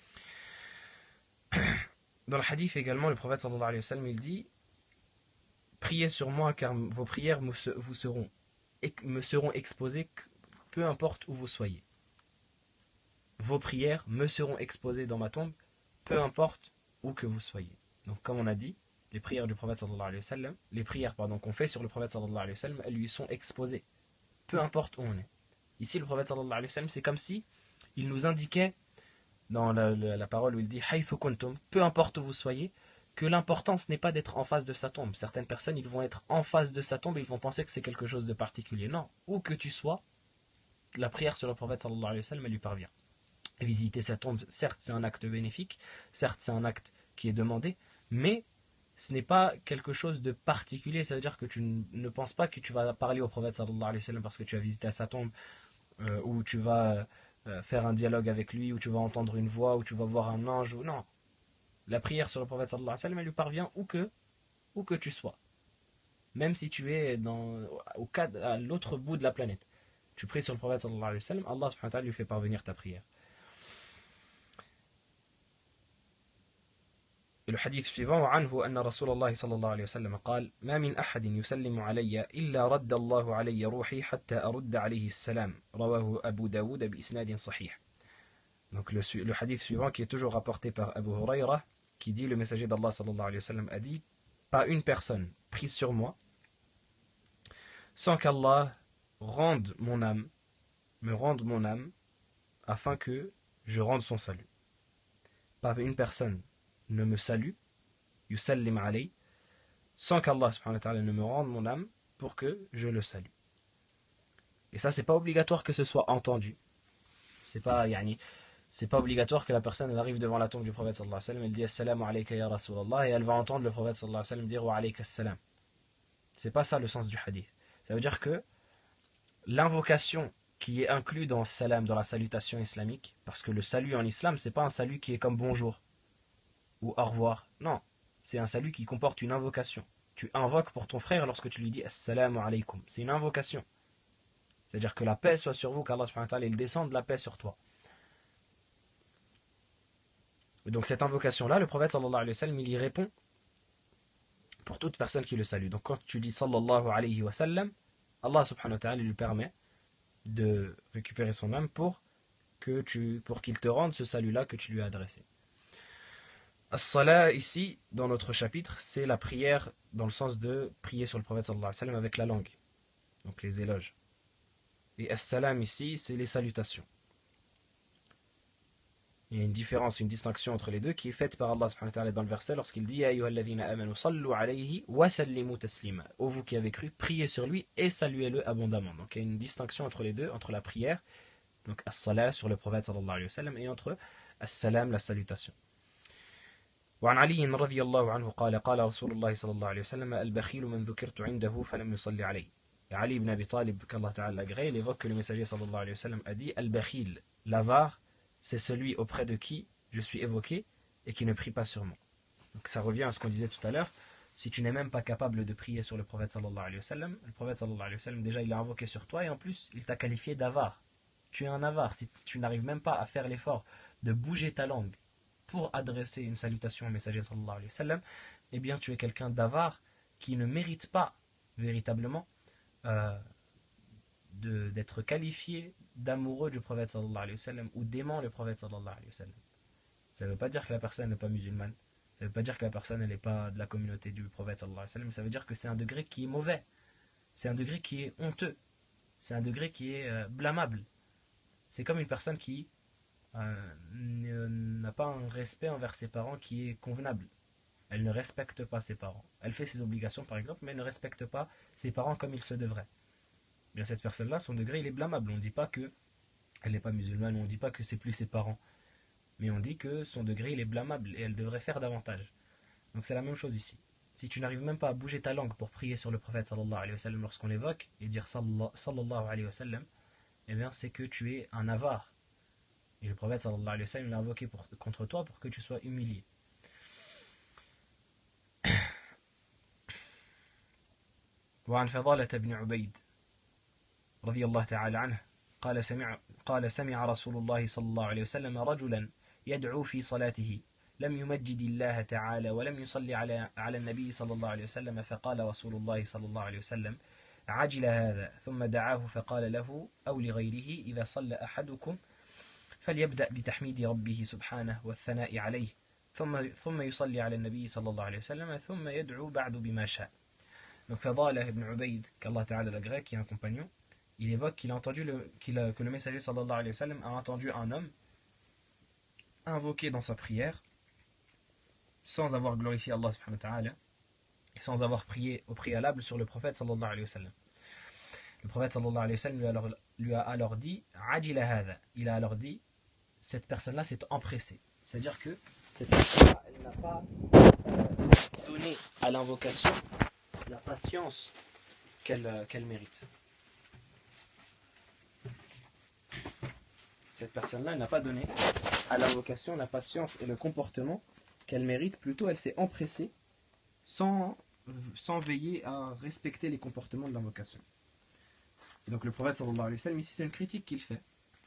Dans le hadith également, le prophète sallallahu alayhi wa sallam il dit priez sur moi car vos prières me seront exposées peu importe où vous soyez. Vos prières me seront exposées dans ma tombe peu importe où que vous soyez. Donc comme on a dit, les prières du prophète sallallahu alayhi wa sallam, les prières qu'on fait sur le prophète sallallahu alayhi wa sallam, elles lui sont exposées peu importe où on est. Ici le prophète sallallahu alayhi wa sallam, c'est comme si il nous indiquait dans la parole où il dit haythu kuntum, peu importe où vous soyez, que l'importance n'est pas d'être en face de sa tombe. Certaines personnes, ils vont être en face de sa tombe et ils vont penser que c'est quelque chose de particulier. Non, où que tu sois, la prière sur le prophète sallallahu alayhi wa sallam, elle lui parvient. Visiter sa tombe, certes c'est un acte bénéfique, certes c'est un acte qui est demandé, mais ce n'est pas quelque chose de particulier. Ça veut dire que tu ne penses pas que tu vas parler au prophète sallallahu alayhi wa sallam parce que tu as visité sa tombe, ou tu vas faire un dialogue avec lui, ou tu vas entendre une voix, ou tu vas voir un ange, ou non. La prière sur le prophète sallallahu alayhi wa sallam, elle lui parvient où que tu sois. Même si tu es à l'autre bout de la planète. tu pries sur le prophète sallallahu alayhi wa sallam, Allah subhanahu wa ta'ala lui fait parvenir ta prière. Et le hadith suivant, وعنه أن رسول الله صلى الله عليه وسلم قال ما من أحد يسلم علي إلا رد الله علي روحي حتى أرد عليه السلام رواه أبو داود بإسناد صحيح. Donc le hadith suivant qui est toujours rapporté par Abu Huraira, qui dit, le messager d'Allah sallallahu alayhi wa sallam a dit, pas une personne prise sur moi sans qu'Allah me rende mon âme afin que je rende son salut. Pas une personne ne me salue, yusallim alay, sans qu'Allah subhanahu wa ta'ala ne me rende mon âme pour que je le salue. Et ça, c'est pas obligatoire que ce soit entendu. C'est pas obligatoire que la personne elle arrive devant la tombe du prophète sallallahu alayhi wa sallam, elle dit assalamu alayka ya Rasulallah, et elle va entendre le prophète sallallahu alayhi wa sallam dire wa alayka assalam. C'est pas ça le sens du hadith. Ça veut dire que l'invocation qui est inclue dans salam, dans la salutation islamique, parce que le salut en islam, c'est pas un salut qui est comme bonjour ou au revoir. Non, c'est un salut qui comporte une invocation. Tu invoques pour ton frère lorsque tu lui dis assalamu alaykum. C'est une invocation. C'est-à-dire que la paix soit sur vous, qu'Allah subhanahu wa ta'ala il descende la paix sur toi. Et donc cette invocation-là, le prophète sallallahu alayhi wa sallam, il y répond pour toute personne qui le salue. Donc quand tu dis sallallahu alayhi wa sallam, Allah subhanahu wa ta'ala lui permet de récupérer son âme pour qu'il te rende ce salut-là que tu lui as adressé. As-salat ici, dans notre chapitre, c'est la prière dans le sens de prier sur le prophète sallallahu alayhi wa sallam avec la langue, donc les éloges. Et as-salam ici, c'est les salutations. Il y a une différence, une distinction entre les deux qui est faite par Allah subhanahu wa ta'ala dans le verset lorsqu'il dit Ya ayyuhalladhina amanu sallu alayhi wa sallimu taslima. Ô vous qui avez cru, priez sur lui et saluez-le abondamment. Donc il y a une distinction entre les deux, entre la prière, donc as-salat sur le prophète sallallahu alayhi wa sallam, et entre as-salam, la salutation. وعن علي رضي الله عنه قال قال رسول الله صلى الله عليه وسلم البخيل من ذكرت عنده فلم يصلي عليه. Et Ali ibn Abi Talib, qu'Allah ta'ala l'agrée, il évoque que le messager sallallahu alayhi wa sallam a dit al-bakhil, l'avare, c'est celui auprès de qui je suis évoqué et qui ne prie pas sur moi. Donc ça revient à ce qu'on disait tout à l'heure. Si tu n'es même pas capable de prier sur le prophète sallallahu alayhi wa sallam, le prophète sallallahu alayhi wa sallam déjà il l'a invoqué sur toi et en plus il t'a qualifié d'avare. Tu es un avare. Si tu n'arrives même pas à faire l'effort de bouger ta langue pour adresser une salutation au messager sallallahu alayhi wa sallam, eh bien tu es quelqu'un d'avare qui ne mérite pas véritablement d'être qualifié d'amoureux du prophète sallallahu alayhi wa sallam ou d'aimant le prophète sallallahu alayhi wa sallam. Ça ne veut pas dire que la personne n'est pas musulmane, ça ne veut pas dire que la personne n'est pas de la communauté du prophète sallallahu alayhi wa sallam, ça veut dire que c'est un degré qui est mauvais, c'est un degré qui est honteux, c'est un degré qui est blâmable. C'est comme une personne qui n'a pas un respect envers ses parents qui est convenable. Elle ne respecte pas ses parents. Elle fait ses obligations par exemple, mais elle ne respecte pas ses parents comme il se devrait. Bien, cette personne-là, son degré, il est blâmable. On ne dit pas qu'elle n'est pas musulmane, on ne dit pas que c'est plus ses parents. Mais on dit que son degré, il est blâmable et elle devrait faire davantage. Donc c'est la même chose ici. Si tu n'arrives même pas à bouger ta langue pour prier sur le prophète sallallahu alayhi wa sallam lorsqu'on l'évoque et dire sallallahu alayhi wa sallam, eh bien c'est que tu es un avare. Et le prophète sallallahu alayhi wa sallam l'a invoqué contre toi pour que tu sois humilié. وعن فضالة بن عبيد رضي الله تعالى عنه قال سمع رسول الله صلى الله عليه وسلم رجلا يدعو في صلاته لم يمجد الله تعالى ولم يصلي على النبي صلى الله عليه وسلم فقال رسول الله صلى الله عليه وسلم عجل هذا ثم دعاه فقال له أو لغيره إذا صلى أحدكم فليبدأ بتحميد ربه سبحانه والثناء عليه ثم يصلي على النبي صلى الله عليه وسلم ثم يدعو بعد بما شاء. Donc Fadalah ibn Ubayd, qu'Allah Ta'ala l'agrée, qui est un compagnon, il évoque qu'il a entendu que le messager sallallahu alayhi wa sallam a entendu un homme invoquer dans sa prière sans avoir glorifié Allah subhanahu wa ta'ala et sans avoir prié au préalable sur le prophète sallallahu alayhi wa sallam. Le prophète sallallahu alayhi wa sallam lui a alors dit Ajila hadha. Il a alors dit cette personne-là s'est empressée. C'est-à-dire que cette personne-là, elle n'a pas donné à l'invocation la patience qu'elle mérite. Cette personne-là, elle n'a pas donné à l'invocation la patience et le comportement qu'elle mérite. Plutôt, elle s'est empressée sans veiller à respecter les comportements de l'invocation. Donc le prophète sallallahu alayhi wa sallam, ici c'est une critique qu'il fait,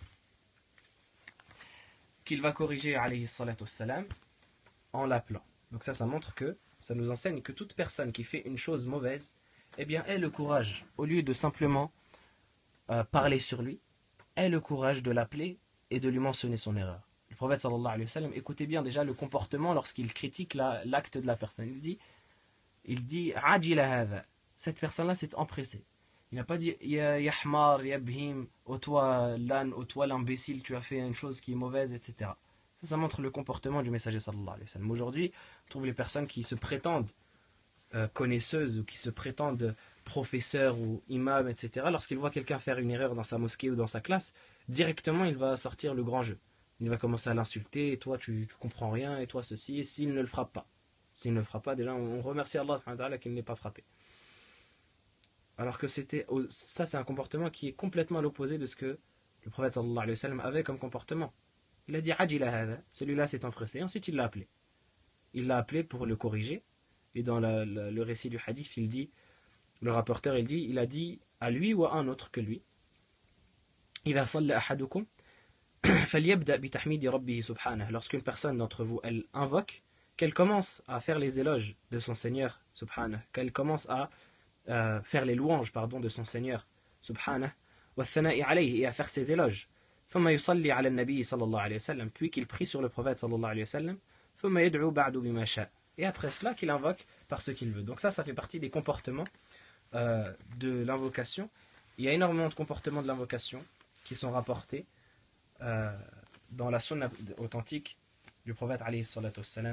qu'il va corriger alayhi salatu wassalam en l'appelant. Donc ça montre que, ça nous enseigne que toute personne qui fait une chose mauvaise, eh bien ait le courage, au lieu de simplement parler sur lui, ait le courage de l'appeler et de lui mentionner son erreur. Le prophète sallallahu alayhi wa sallam, écoutez bien déjà le comportement lorsqu'il critique l'acte de la personne. Il dit Ajila hadha. Cette personne-là s'est empressée. Il n'a pas dit Ya Hmar, Ya Bhim, ô toi l'âne, ô toi l'imbécile, tu as fait une chose qui est mauvaise, etc. Ça montre le comportement du messager sallallahu alayhi wa sallam. Aujourd'hui, on trouve les personnes qui se prétendent connaisseuses ou qui se prétendent professeurs ou imams, etc. Lorsqu'ils voient quelqu'un faire une erreur dans sa mosquée ou dans sa classe, directement il va sortir le grand jeu. Il va commencer à l'insulter, et toi tu comprends rien, et toi ceci, et s'il ne le frappe pas. S'il ne le frappe pas, déjà on remercie Allah qu'il n'ait pas frappé. Alors que ça c'est un comportement qui est complètement à l'opposé de ce que le prophète sallallahu alayhi wa sallam avait comme comportement. Il a dit Ajila hada, celui-là s'est empressé, ensuite il l'a appelé. Il l'a appelé pour le corriger, et dans le récit du hadith, il dit, le rapporteur il a dit à lui ou à un autre que lui, إذا صلى أحدكم فليبدأ بتحميد ربه سبحانه. Lorsqu'une personne d'entre vous elle invoque, qu'elle commence à faire les éloges de son Seigneur subhanahu, qu'elle commence à faire les louanges de son Seigneur subhanahu, والثناء عليه, et à faire ses éloges. ثم يصلي على النبي صلى الله عليه وسلم, puis qu'il prie sur le prophète صلى الله عليه وسلم. ثم يدعو بعد بما شاء, et après cela qu'il invoque par ce qu'il veut. Donc ça fait partie des comportements de l'invocation. Il y a énormément de comportements de l'invocation qui sont rapportés dans la sunna authentique du prophète alayhi salatu wassalam,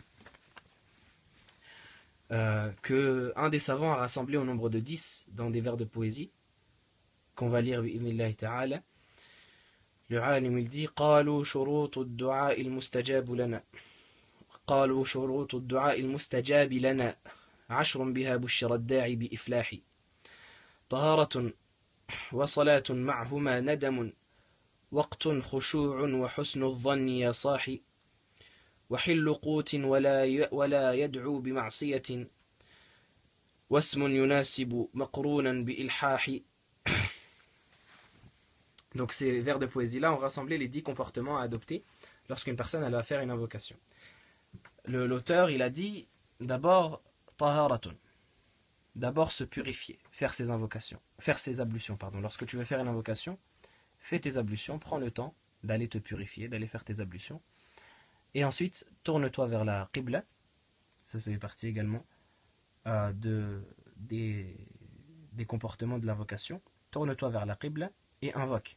qu'un des savants a rassemblé au nombre de 10 dans des vers de poésie qu'on va lire bi'idhnillahi ta'ala. Le alim il dit قالوا شروط الدعاء المستجاب لنا قالوا شروط الدعاء المستجاب لنا 10 بها بشر الداعي بإفلاح طهارة وصلاة معهما ندم وقت خشوع وحسن الظن يا صاحي وحل قوت ولا يدعو بمعصية واسم يناسب مقرونا بإلحاح. Donc ces vers de poésie-là ont rassemblé les 10 comportements à adopter lorsqu'une personne elle va faire une invocation. L'auteur il a dit d'abord taharatun, d'abord se purifier, faire ses ablutions. Lorsque tu veux faire une invocation, fais tes ablutions, prends le temps d'aller te purifier, d'aller faire tes ablutions. Et ensuite, tourne-toi vers la qibla. Ça fait partie également des comportements de l'invocation. Tourne-toi vers la qibla et invoque.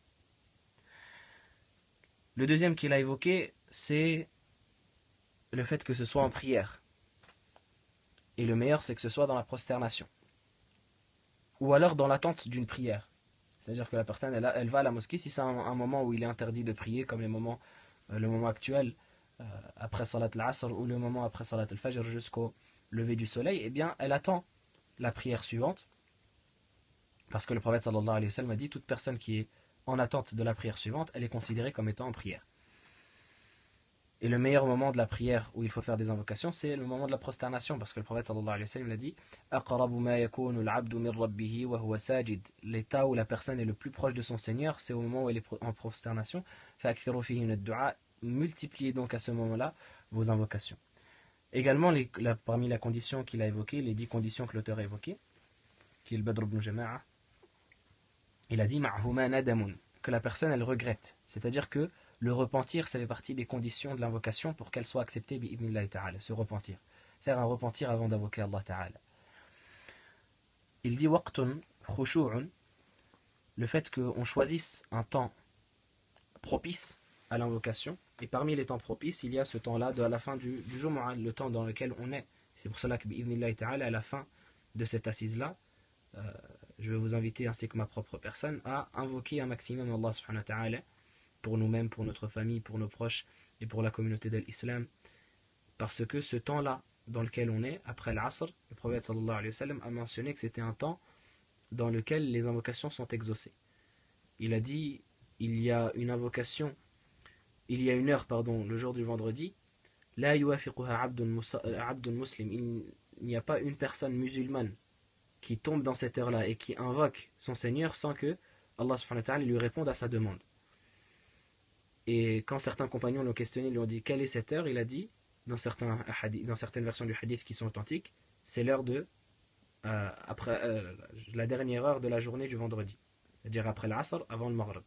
Le deuxième qu'il a évoqué, c'est le fait que ce soit en prière. Et le meilleur, c'est que ce soit dans la prosternation. Ou alors dans l'attente d'une prière. C'est-à-dire que la personne, elle va à la mosquée, si c'est un moment où il est interdit de prier, comme le moment actuel, après Salat al-Asr, ou le moment après Salat al-Fajr jusqu'au lever du soleil, eh bien, elle attend la prière suivante. Parce que le prophète sallallahu alayhi wa sallam a dit, toute personne qui est en attente de la prière suivante, elle est considérée comme étant en prière. Et le meilleur moment de la prière où il faut faire des invocations, c'est le moment de la prosternation, parce que le prophète sallallahu alayhi wa sallam a dit aqrabu ma yakunu al-'abdu min rabbih wa huwa sajid. L'état où la personne est le plus proche de son Seigneur, c'est au moment où elle est en prosternation. Fa'akthiru fihi min ad-du'a, multipliez donc à ce moment-là vos invocations. Également, parmi les conditions qu'il a évoquées, les 10 conditions que l'auteur a évoquées, qui est le Badr ibn Jama'a, il a dit ma'huma nadamun, que la personne elle regrette, c'est-à-dire que le repentir, ça fait partie des conditions de l'invocation pour qu'elle soit acceptée bi'idhnillahi ta'ala, se repentir. Faire un repentir avant d'invoquer Allah ta'ala. Il dit waqtun khushu'un, le fait qu'on choisisse un temps propice à l'invocation, et parmi les temps propices, il y a ce temps-là à la fin du Jumu'ah, le temps dans lequel on est. C'est pour cela que bi'idhnillahi ta'ala, à la fin de cette assise-là, je vais vous inviter, ainsi que ma propre personne, à invoquer un maximum Allah subhanahu wa ta'ala, pour nous-mêmes, pour notre famille, pour nos proches et pour la communauté de l'islam, parce que ce temps-là dans lequel on est, après l'Asr, le prophète sallallahu alayhi wa sallam a mentionné que c'était un temps dans lequel les invocations sont exaucées. Il a dit, il y a une heure, le jour du vendredi, la yuwafiquha abdun muslim, il n'y a pas une personne musulmane qui tombe dans cette heure-là et qui invoque son Seigneur sans que Allah subhanahu wa ta'ala lui réponde à sa demande. Et quand certains compagnons l'ont questionné, lui ont dit quelle est cette heure, il a dit, dans certaines versions du hadith qui sont authentiques, c'est l'heure de la dernière heure de la journée du vendredi, c'est-à-dire après l'Asr, avant le Maghrib.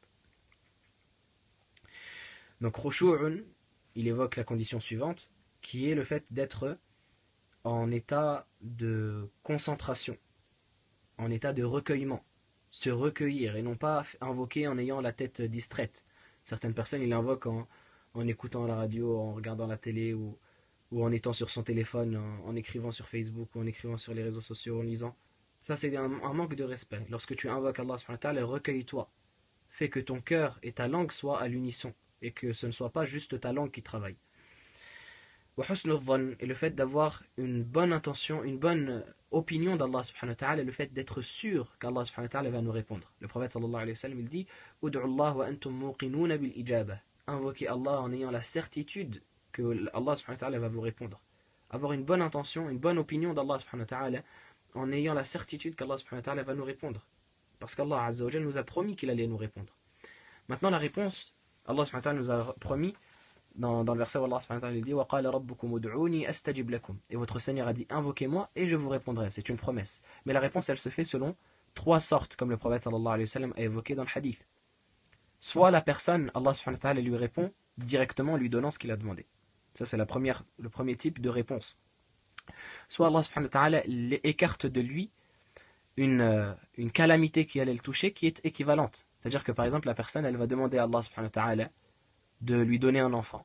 Donc Khushu'un, il évoque la condition suivante, qui est le fait d'être en état de concentration, en état de recueillement, se recueillir et non pas invoquer en ayant la tête distraite. Certaines personnes, ils l'invoquent en écoutant la radio, en regardant la télé ou en étant sur son téléphone, en écrivant sur Facebook ou en écrivant sur les réseaux sociaux, en lisant. Ça, c'est un manque de respect. Lorsque tu invoques Allah subhanahu wa ta'ala, recueille-toi. Fais que ton cœur et ta langue soient à l'unisson et que ce ne soit pas juste ta langue qui travaille. Et le fait d'avoir une bonne intention, une bonne opinion d'Allah subhanahu wa ta'ala, et le fait d'être sûr qu'Allah subhanahu wa ta'ala va nous répondre. Le prophète sallallahu alayhi wa sallam, il dit Ud'u Allah wa antum muqinuna bil ijabah. Invoquez Allah en ayant la certitude que Allah subhanahu wa ta'ala va vous répondre. Avoir une bonne intention, une bonne opinion d'Allah subhanahu wa ta'ala en ayant la certitude qu'Allah subhanahu wa ta'ala va nous répondre. Parce qu'Allah azza wa jalla nous a promis qu'il allait nous répondre. Maintenant la réponse, Allah subhanahu wa ta'ala nous a promis dans le verset où Allah subhanahu wa ta'ala dit وَقَالَ رَبُّكُمُ ud'uni astajib lakum. Et votre Seigneur a dit invoquez-moi et je vous répondrai. C'est une promesse. Mais la réponse elle se fait selon trois sortes comme le prophète sallallahu alayhi wa sallam a évoqué dans le hadith. Soit la personne, Allah subhanahu wa ta'ala lui répond directement en lui donnant ce qu'il a demandé. Ça c'est le premier type de réponse. Soit Allah subhanahu wa ta'ala écarte de lui une calamité qui allait le toucher qui est équivalente. C'est-à-dire que par exemple la personne elle va demander à Allah subhanahu wa ta'ala de lui donner un enfant.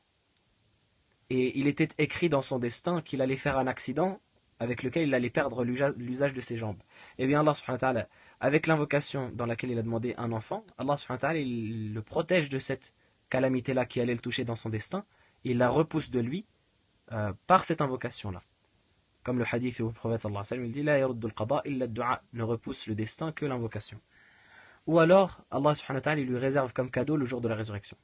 Et il était écrit dans son destin qu'il allait faire un accident avec lequel il allait perdre l'usage de ses jambes. Et bien Allah subhanahu wa ta'ala, avec l'invocation dans laquelle il a demandé un enfant, Allah subhanahu wa ta'ala il le protège de cette calamité-là qui allait le toucher dans son destin, et il la repousse de lui par cette invocation-là. Comme le hadith où le prophète sallallahu alayhi wa sallam il dit La yaruddu al-qada illa ad-du'a, ne repousse le destin que l'invocation. Ou alors Allah subhanahu wa ta'ala il lui réserve comme cadeau le jour de la résurrection.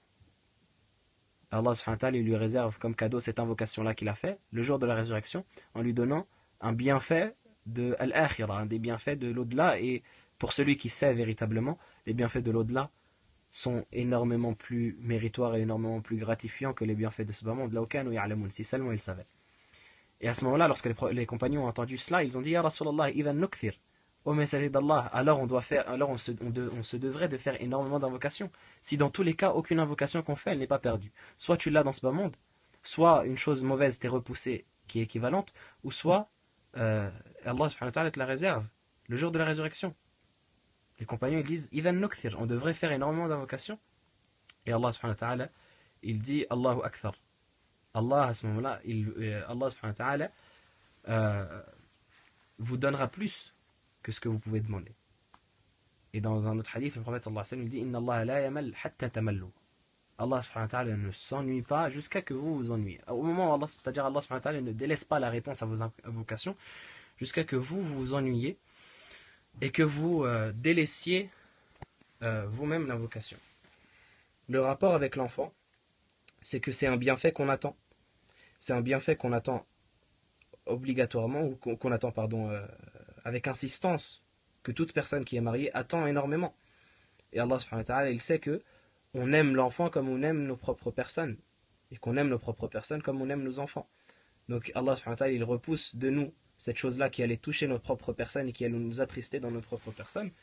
Allah subhanahu wa ta'ala lui réserve comme cadeau cette invocation-là qu'il a fait le jour de la résurrection en lui donnant un bienfait de al-akhirah, un des bienfaits de l'au-delà. Et pour celui qui sait véritablement, les bienfaits de l'au-delà sont énormément plus méritoires et énormément plus gratifiants que les bienfaits de ce bas monde. Si seulement ils savaient. Et à ce moment-là, lorsque les compagnons ont entendu cela, ils ont dit Ya Rasulallah, idhan nukthir. Ô messager d'Allah, alors on se devrait de faire énormément d'invocations. Si dans tous les cas, aucune invocation qu'on fait, elle n'est pas perdue. Soit tu l'as dans ce bas monde, soit une chose mauvaise t'est repoussée qui est équivalente, ou soit Allah subhanahu wa ta'ala te la réserve le jour de la résurrection. Les compagnons ils disent Idhan nukthir, on devrait faire énormément d'invocations. Et Allah subhanahu wa ta'ala, il dit Allahu akthar. Allah à ce moment-là, Allah subhanahu wa ta'ala vous donnera plus que ce que vous pouvez demander. Et dans un autre hadith, le prophète sallallahu alayhi wa sallam dit Inna Allah la yamal hatta tamallu. Allah subhanahu wa ta'ala ne s'ennuie pas jusqu'à que vous vous ennuyiez. Au moment où Allah, c'est-à-dire Allah subhanahu wa ta'ala ne délaisse pas la réponse à vos invocations jusqu'à que vous vous ennuyiez et que vous délaissiez vous-même l'invocation. Le rapport avec l'enfant, c'est que c'est un bienfait qu'on attend. C'est un bienfait qu'on attend obligatoirement, ou qu'on attend, avec insistance, que toute personne qui est mariée attend énormément. Et Allah subhanahu wa ta'ala, il sait que on aime l'enfant comme on aime nos propres personnes, et qu'on aime nos propres personnes comme on aime nos enfants. Donc Allah subhanahu wa ta'ala, il repousse de nous cette chose-là qui allait toucher nos propres personnes et qui allait nous attrister dans nos propres personnes,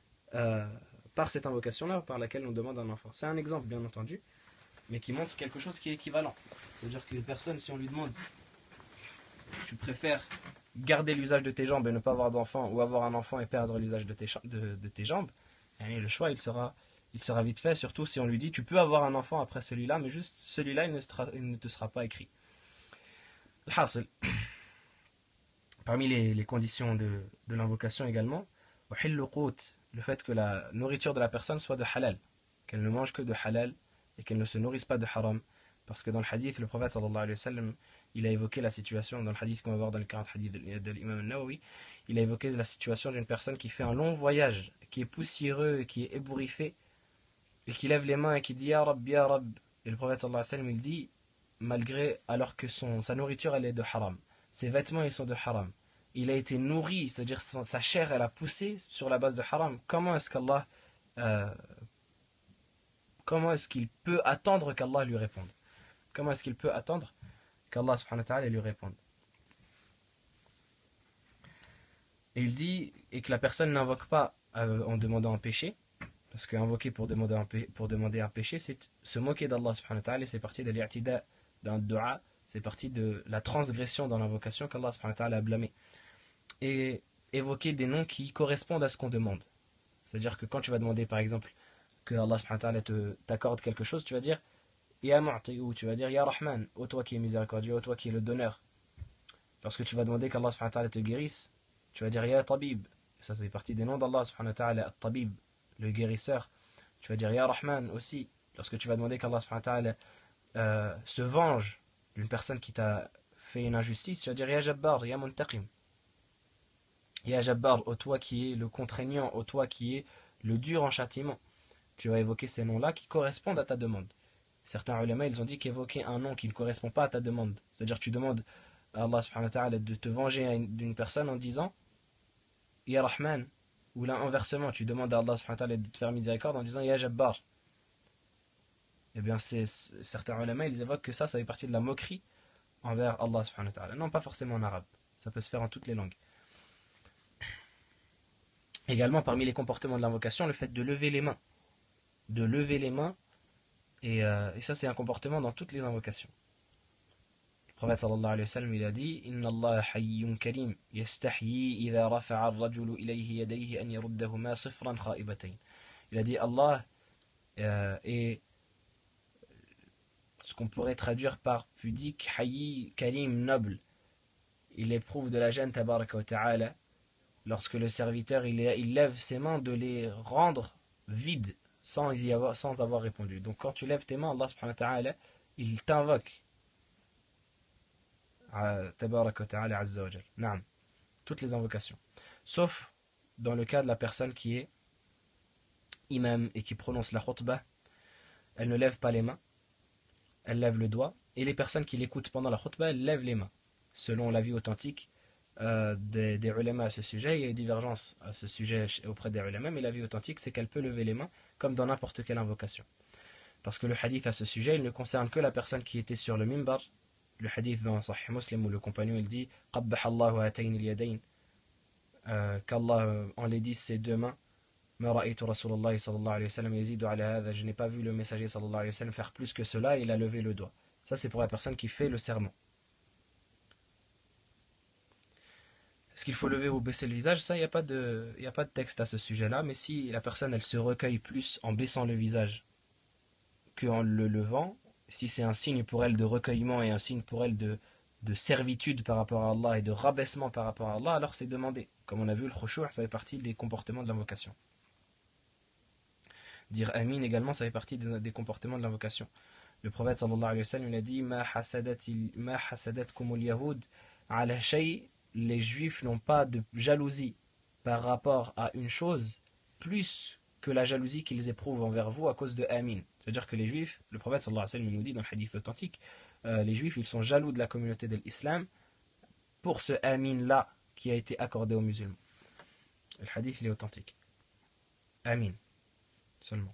par cette invocation-là par laquelle on demande un enfant. C'est un exemple bien entendu, mais qui montre quelque chose qui est équivalent. C'est-à-dire qu'une personne, si on lui demande tu préfères garder l'usage de tes jambes et ne pas avoir d'enfant, ou avoir un enfant et perdre l'usage de tes jambes, et le choix il sera vite fait, surtout si on lui dit tu peux avoir un enfant après celui-là, mais juste celui-là il ne te sera pas écrit. Parmi les conditions de l'invocation également, le fait que la nourriture de la personne soit de halal, qu'elle ne mange que de halal et qu'elle ne se nourrisse pas de haram. Parce que dans le hadith, le prophète sallallahu alayhi wa sallam, il a évoqué la situation, dans le hadith qu'on va voir dans le 40 hadith de l'imam al-Nawawi, il a évoqué la situation d'une personne qui fait un long voyage, qui est poussiéreux, qui est ébouriffé, et qui lève les mains et qui dit Ya Rab, Ya Rab. Et le prophète sallallahu alayhi wa sallam, il dit, alors que sa nourriture elle est de haram, ses vêtements ils sont de haram, il a été nourri, c'est-à-dire sa chair elle a poussé sur la base de haram, euh, comment est-ce qu'il peut attendre qu'Allah lui réponde? Comment est-ce qu'il peut attendre qu'Allah subhanahu wa ta'ala lui réponde? Et il dit, et que la personne n'invoque pas en demandant un péché, parce qu'invoquer pour demander un péché, c'est se moquer d'Allah subhanahu wa ta'ala, et c'est partie de l'i'tida d'un dua, c'est partie de la transgression dans l'invocation qu'Allah subhanahu wa ta'ala a blâmé. Et évoquer des noms qui correspondent à ce qu'on demande. C'est-à-dire que quand tu vas demander par exemple que Allah subhanahu wa ta'ala t'accorde quelque chose, tu vas dire Ya Mu'ti, ou tu vas dire Ya Rahman, ô toi qui es miséricordieux, ô toi qui es le donneur. Lorsque tu vas demander qu'Allah subhanahu wa ta'ala te guérisse, tu vas dire Ya Tabib. Ça c'est partie des noms d'Allah subhanahu wa ta'ala, Tabib, le guérisseur. Tu vas dire Ya Rahman aussi. Lorsque tu vas demander qu'Allah subhanahu wa ta'ala se venge d'une personne qui t'a fait une injustice, tu vas dire Ya Jabbar, Ya Muntaqim. Ya Jabbar, ô toi qui es le contraignant, ô toi qui es le dur en châtiment. Tu vas évoquer ces noms-là qui correspondent à ta demande. Certains ulama, ils ont dit qu'évoquer un nom qui ne correspond pas à ta demande, c'est-à-dire tu demandes à Allah subhanahu wa ta'ala de te venger d'une personne en disant Ya Rahman, ou là inversement, tu demandes à Allah subhanahu wa ta'ala de te faire miséricorde en disant Ya Jabbar. Eh bien, certains ulama, ils évoquent que ça fait partie de la moquerie envers Allah subhanahu wa ta'ala. Non, pas forcément en arabe, ça peut se faire en toutes les langues. Également, parmi les comportements de l'invocation, le fait de lever les mains. De lever les mains, et ça c'est un comportement dans toutes les invocations. Le prophète sallallahu alayhi wa sallam, il a dit Inna Allah hayyun karim, yastahyi idha rafa'a ar-rajulu ilayhi yadayhi an yaruddahuma sifran kha'ibatayn. Il a dit Allah est ce qu'on pourrait traduire par pudique, hayy, karim, noble. Il éprouve de la gêne, tabaraka wa ta'ala, lorsque le serviteur il lève ses mains de les rendre vides sans avoir répondu. Donc quand tu lèves tes mains, Allah subhanahu wa ta'ala, il t'invoque. Tabaraka wa ta'ala azza wa jal. Naam. Toutes les invocations. Sauf dans le cas de la personne qui est imam et qui prononce la khutbah, elle ne lève pas les mains, elle lève le doigt, et les personnes qui l'écoutent pendant la khutbah, elles lèvent les mains. Selon l'avis authentique des ulama à ce sujet, il y a une divergence à ce sujet auprès des ulama, mais l'avis authentique c'est qu'elle peut lever les mains comme dans n'importe quelle invocation. Parce que le hadith à ce sujet, il ne concerne que la personne qui était sur le mimbar. Le hadith dans Sahih Muslim où le compagnon il dit Qabbah Allahu atayn al-yadayn, qu'Allah enlaidisse ses deux mains. Ma ra'aytu Rasulullah sallallahu alayhi wa sallam yazidu ala hadha, je n'ai pas vu le messager sallallahu alayhi wa sallam faire plus que cela, et il a levé le doigt. Ça c'est pour la personne qui fait le serment. Est-ce qu'il faut lever ou baisser le visage? Ça, il n'y a pas de texte à ce sujet-là, mais si la personne elle se recueille plus en baissant le visage qu'en le levant, si c'est un signe pour elle de recueillement et un signe pour elle de servitude par rapport à Allah et de rabaissement par rapport à Allah, alors c'est demandé. Comme on a vu, le khushu' ça fait partie des comportements de l'invocation. Dire amin également, ça fait partie des comportements de l'invocation. Le prophète sallallahu alayhi wa sallam il a dit ma hasadatkumul yahud ala shay, les juifs n'ont pas de jalousie par rapport à une chose plus que la jalousie qu'ils éprouvent envers vous à cause de amin. C'est-à-dire que les juifs, le prophète sallallahu alayhi wa sallam il nous dit dans le hadith authentique, les juifs ils sont jaloux de la communauté de l'islam pour ce amin là qui a été accordé aux musulmans. Le hadith il est authentique. Amin seulement.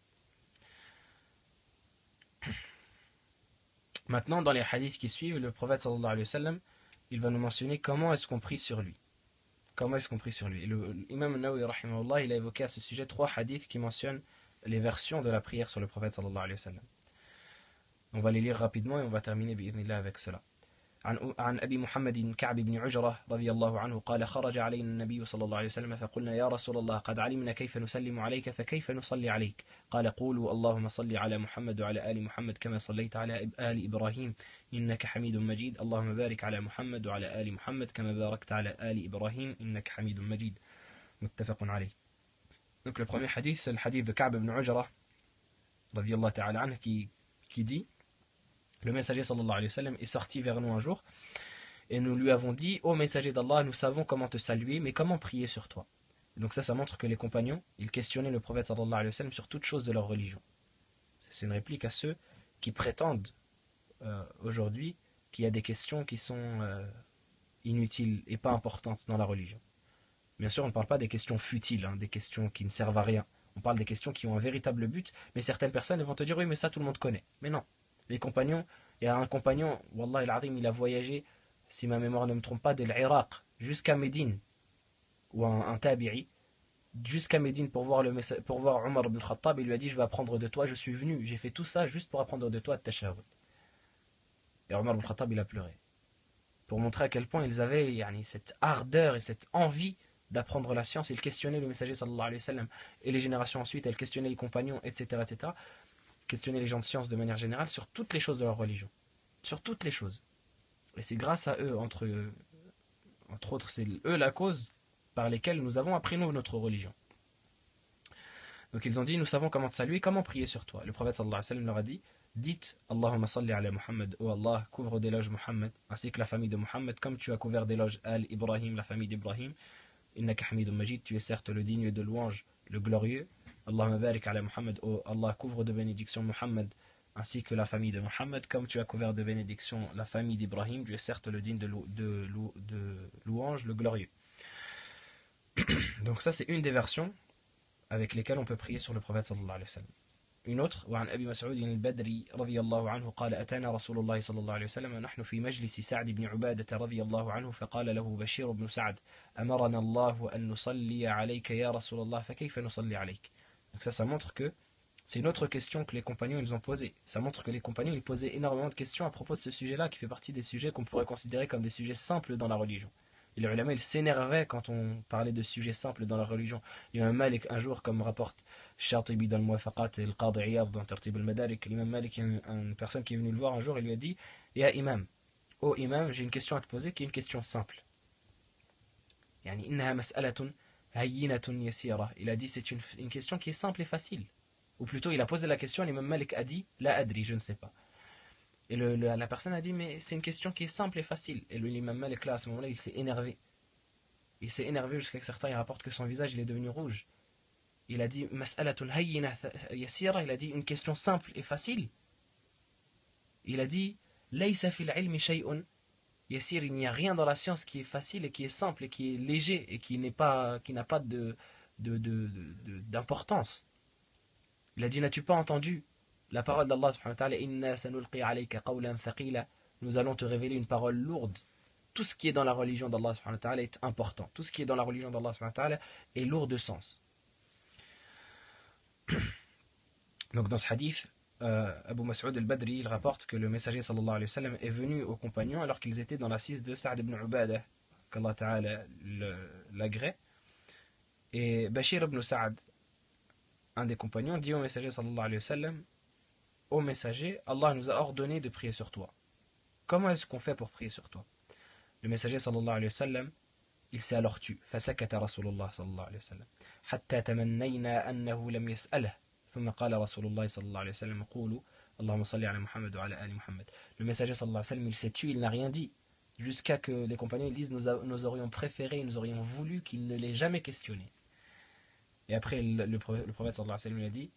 Maintenant, dans les hadiths qui suivent, le prophète sallallahu alayhi wa sallam, il va nous mentionner comment est-ce qu'on prie sur lui. Comment est-ce qu'on prie sur lui. L'imam Nawawi rahimahullah, il a évoqué à ce sujet 3 hadiths qui mentionnent les versions de la prière sur le prophète sallallahu alayhi wa sallam. On va les lire rapidement et on va terminer bi'idhnillah avec cela. عن أبي محمد كعب بن عجرة رضي الله عنه قال خرج علينا النبي صلى الله عليه وسلم فقلنا يا رسول الله قد علمنا كيف نسلم عليك فكيف نصلي عليك قال قولوا اللهم صل على محمد وعلى آل محمد كما صليت على آل إبراهيم إنك حميد مجيد اللهم بارك على محمد وعلى آل محمد كما باركت على آل إبراهيم إنك حميد مجيد متفق عليه. Donc le premier hadith c'est le hadith de Ka'b ibn Ujra رضي الله تعالى عنه qui dit le messager sallallahu alayhi wa sallam est sorti vers nous un jour et nous lui avons dit ô messager d'Allah, nous savons comment te saluer mais comment prier sur toi. Et donc ça montre que les compagnons ils questionnaient le prophète sallallahu alayhi wa sallam sur toute chose de leur religion. C'est une réplique à ceux qui prétendent aujourd'hui qu'il y a des questions qui sont inutiles et pas importantes dans la religion. Bien sûr, on ne parle pas des questions futiles, des questions qui ne servent à rien. On parle des questions qui ont un véritable but, mais certaines personnes vont te dire oui, mais ça tout le monde connaît. Mais non. Les compagnons, il y a un compagnon, Wallah al-Azim, il a voyagé, si ma mémoire ne me trompe pas, de l'Irak jusqu'à Médine, ou un tabi'i, jusqu'à Médine pour voir Omar ibn Khattab, il lui a dit je vais apprendre de toi, je suis venu, j'ai fait tout ça juste pour apprendre de toi Tashahhud. Et Omar ibn Khattab il a pleuré. Pour montrer à quel point ils avaient cette ardeur et cette envie d'apprendre la science. Ils questionnaient le messager sallallahu alayhi wa sallam. Et les générations ensuite, elles questionnaient les compagnons, etc., etc. Questionnaient les gens de science de manière générale sur toutes les choses de leur religion. Sur toutes les choses. Et c'est grâce à eux, entre autres, c'est eux la cause par lesquelles nous avons appris nous notre religion. Donc ils ont dit, nous savons comment te saluer, comment prier sur toi. Le prophète sallallahu alayhi wa sallam leur a dit, dites Allahumma salli ala Muhammad, ô Allah, couvre d'éloges Muhammad, ainsi que la famille de Muhammad, comme tu as couvert d'éloges Al-Ibrahim, la famille d'Ibrahim. Innaka hamidun majid, tu es certes le digne de louange, le glorieux. Allahumma barik ala Muhammad, ô Allah, couvre de bénédictions Muhammad, ainsi que la famille de Muhammad, comme tu as couvert de bénédictions la famille d'Ibrahim, tu es certes le digne de louange, le glorieux. Donc ça c'est une des versions avec lesquelles on peut prier sur le prophète sallallahu alayhi wa sallam. Une autre, وعن أبي مسعود البدري رضي الله عنه قال أتانا رسول الله صلى الله عليه وسلم نحن في مجلس سعد بن عبادة رضي الله عنه فقال له بشير بن سعد أمرنا الله أن نصلي عليك يا رسول الله فكيف نصلي عليك. Donc ça montre que c'est une autre question que les compagnons ils ont posée. Ça montre que les compagnons ils posaient énormément de questions à propos de ce sujet-là qui fait partie des sujets qu'on pourrait considérer comme des sujets simples dans la religion. Et les ulama ils s'énervaient quand on parlait de sujets simples dans la religion. L'imam Malik un jour, comme rapporte Shatibi dans le Muwafaqat et le Qadi Iyad dans Tartib al-Madarik, l'imam Malik, une personne qui est venue le voir un jour, il lui a dit Ya imam, ô imam, j'ai une question à te poser qui est une question simple. Yani innaha mas'alatun hayyinatun yasira. Il a dit c'est une question qui est simple et facile. Ou plutôt il a posé la question, l'imam Malik a dit La adri, je ne sais pas. Et la personne a dit mais c'est une question qui est simple et facile. Et l'imam Malik là à ce moment-là il s'est énervé. Il s'est énervé jusqu'à que certains ils rapportent que son visage il est devenu rouge. Il a dit mas'alatun hayyina yasira, il a dit une question simple et facile. Il a dit laysa fil ilmi shay'un yasir, il n'y a rien dans la science qui est facile et qui est simple et qui est léger et qui n'a pas d'importance. Il a dit n'as-tu pas entendu la parole d'Allah subhanahu wa ta'ala inna sanulqi alayka qawlan thaqila, nous allons te révéler une parole lourde. Tout ce qui est dans la religion d'Allah subhanahu wa ta'ala est important. Tout ce qui est dans la religion d'Allah subhanahu wa ta'ala est lourd de sens. Donc dans ce hadith, Abu Mas'ud al-Badri il rapporte que le messager sallallahu alayhi wa sallam est venu aux compagnons alors qu'ils étaient dans l'assise de Sa'd ibn Ubadah, qu'Allah ta'ala l'agrée. Et Bashir ibn Sa'd, un des compagnons, dit au messager sallallahu alayhi wa sallam, ô messager, Allah nous a ordonné de prier sur toi. Comment est-ce qu'on fait pour prier sur toi? Le messager sallallahu alayhi wa sallam, il s'est alors tu. فسكت رسول الله صلى الله عليه وسلم حتى تمنينا أنه لم يسأله ثم قال رسول الله صلى الله عليه وسلم قولوا اللهم صل على محمد وعلى آل محمد. Le messager sallallahu alayhi wa sallam, il s'est tu, il n'a rien dit jusqu'à que les compagnons ils disent nous aurions préféré, nous aurions voulu qu'il ne l'ait jamais questionné. Et après le prophète sallallahu alayhi wa sallam il a dit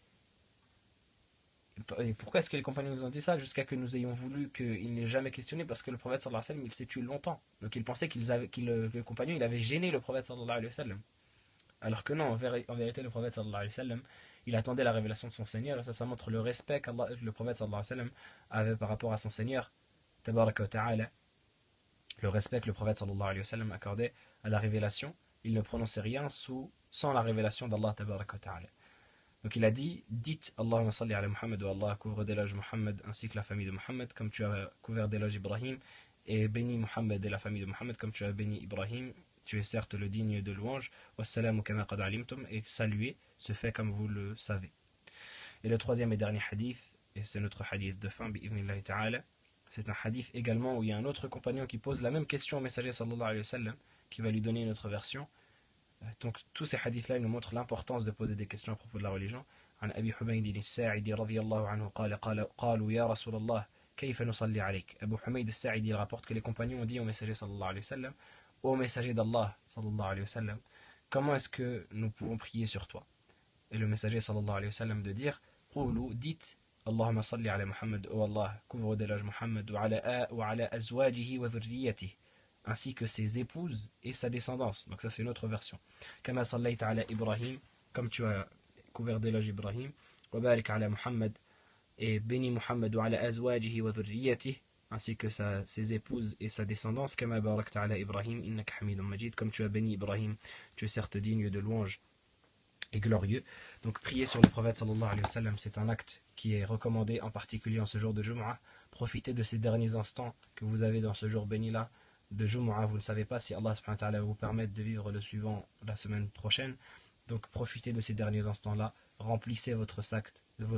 et pourquoi est-ce que les compagnons nous ont dit ça jusqu'à que nous ayons voulu qu'il n'ait jamais questionné? Parce que le prophète sallallahu alayhi wa sallam il s'est tué longtemps. Donc ils pensaient que le compagnon il avait gêné le prophète sallallahu alayhi wa sallam. Alors que non, en vérité le prophète sallallahu alayhi wa sallam il attendait la révélation de son Seigneur. Et ça montre le respect que le prophète sallallahu alayhi wa sallam avait par rapport à son Seigneur tabaraka wa ta'ala. Le respect que le prophète sallallahu alayhi wa sallam accordait à la révélation. Il ne prononçait rien sans la révélation d'Allah tabaraka wa ta'ala. Donc il a dit, dites Allahumma salli ala Muhammad wa Allah couvre d'éloges Muhammad ainsi que la famille de Muhammad comme tu as couvert d'éloges Ibrahim, et bénis Muhammad et la famille de Muhammad comme tu as béni Ibrahim, tu es certes le digne de louange, wassalamu kama qad alimtum, et saluer se fait comme vous le savez. Et le troisième et dernier hadith, et c'est notre hadith de fin, bi'idhnillahi ta'ala, c'est un hadith également où il y a un autre compagnon qui pose la même question au messager sallallahu alayhi wa sallam, qui va lui donner une autre version. Donc tous ces hadiths-là nous montrent l'importance de poser des questions à propos de la religion. عن أبي حميد الساعدي رضي الله عنه قالوا يا رسول الله كيف نصلي عليك. Abu Humayd al-Sa'idi rapporte que les compagnons ont dit au messager sallallahu alayhi wa sallam, ô messager d'Allah sallallahu alayhi wa sallam, comment est-ce que nous pouvons prier sur toi? Et le messager sallallahu alayhi wa sallam de dire, قولوا, dites اللهم صل على محمد, ô Allah couvre d'éloges Muhammad, وعلى أزواجه وذريته, ainsi que ses épouses et sa descendance. Donc ça c'est une autre version. Kama sallaita ala Ibrahim, comme tu as couvert d'éloges Ibrahim, wa barik ala Muhammad, et bénis Muhammad wa ala azwajihi wa dhurriyyatihi, ainsi que ses épouses et sa descendance, kama barakta ala Ibrahim, innaka hamidun majid, comme tu as béni Ibrahim, tu es certes digne de louange et glorieux. Donc prier sur le prophète sallallahu alayhi wa sallam, c'est un acte qui est recommandé, en particulier en ce jour de Jumu'ah. Profitez de ces derniers instants que vous avez dans ce jour béni là de Jumu'ah. Vous ne savez pas si Allah subhanahu wa ta'ala va vous permettre de vivre le suivant la semaine prochaine. Donc profitez de ces derniers instants là, remplissez votre sac,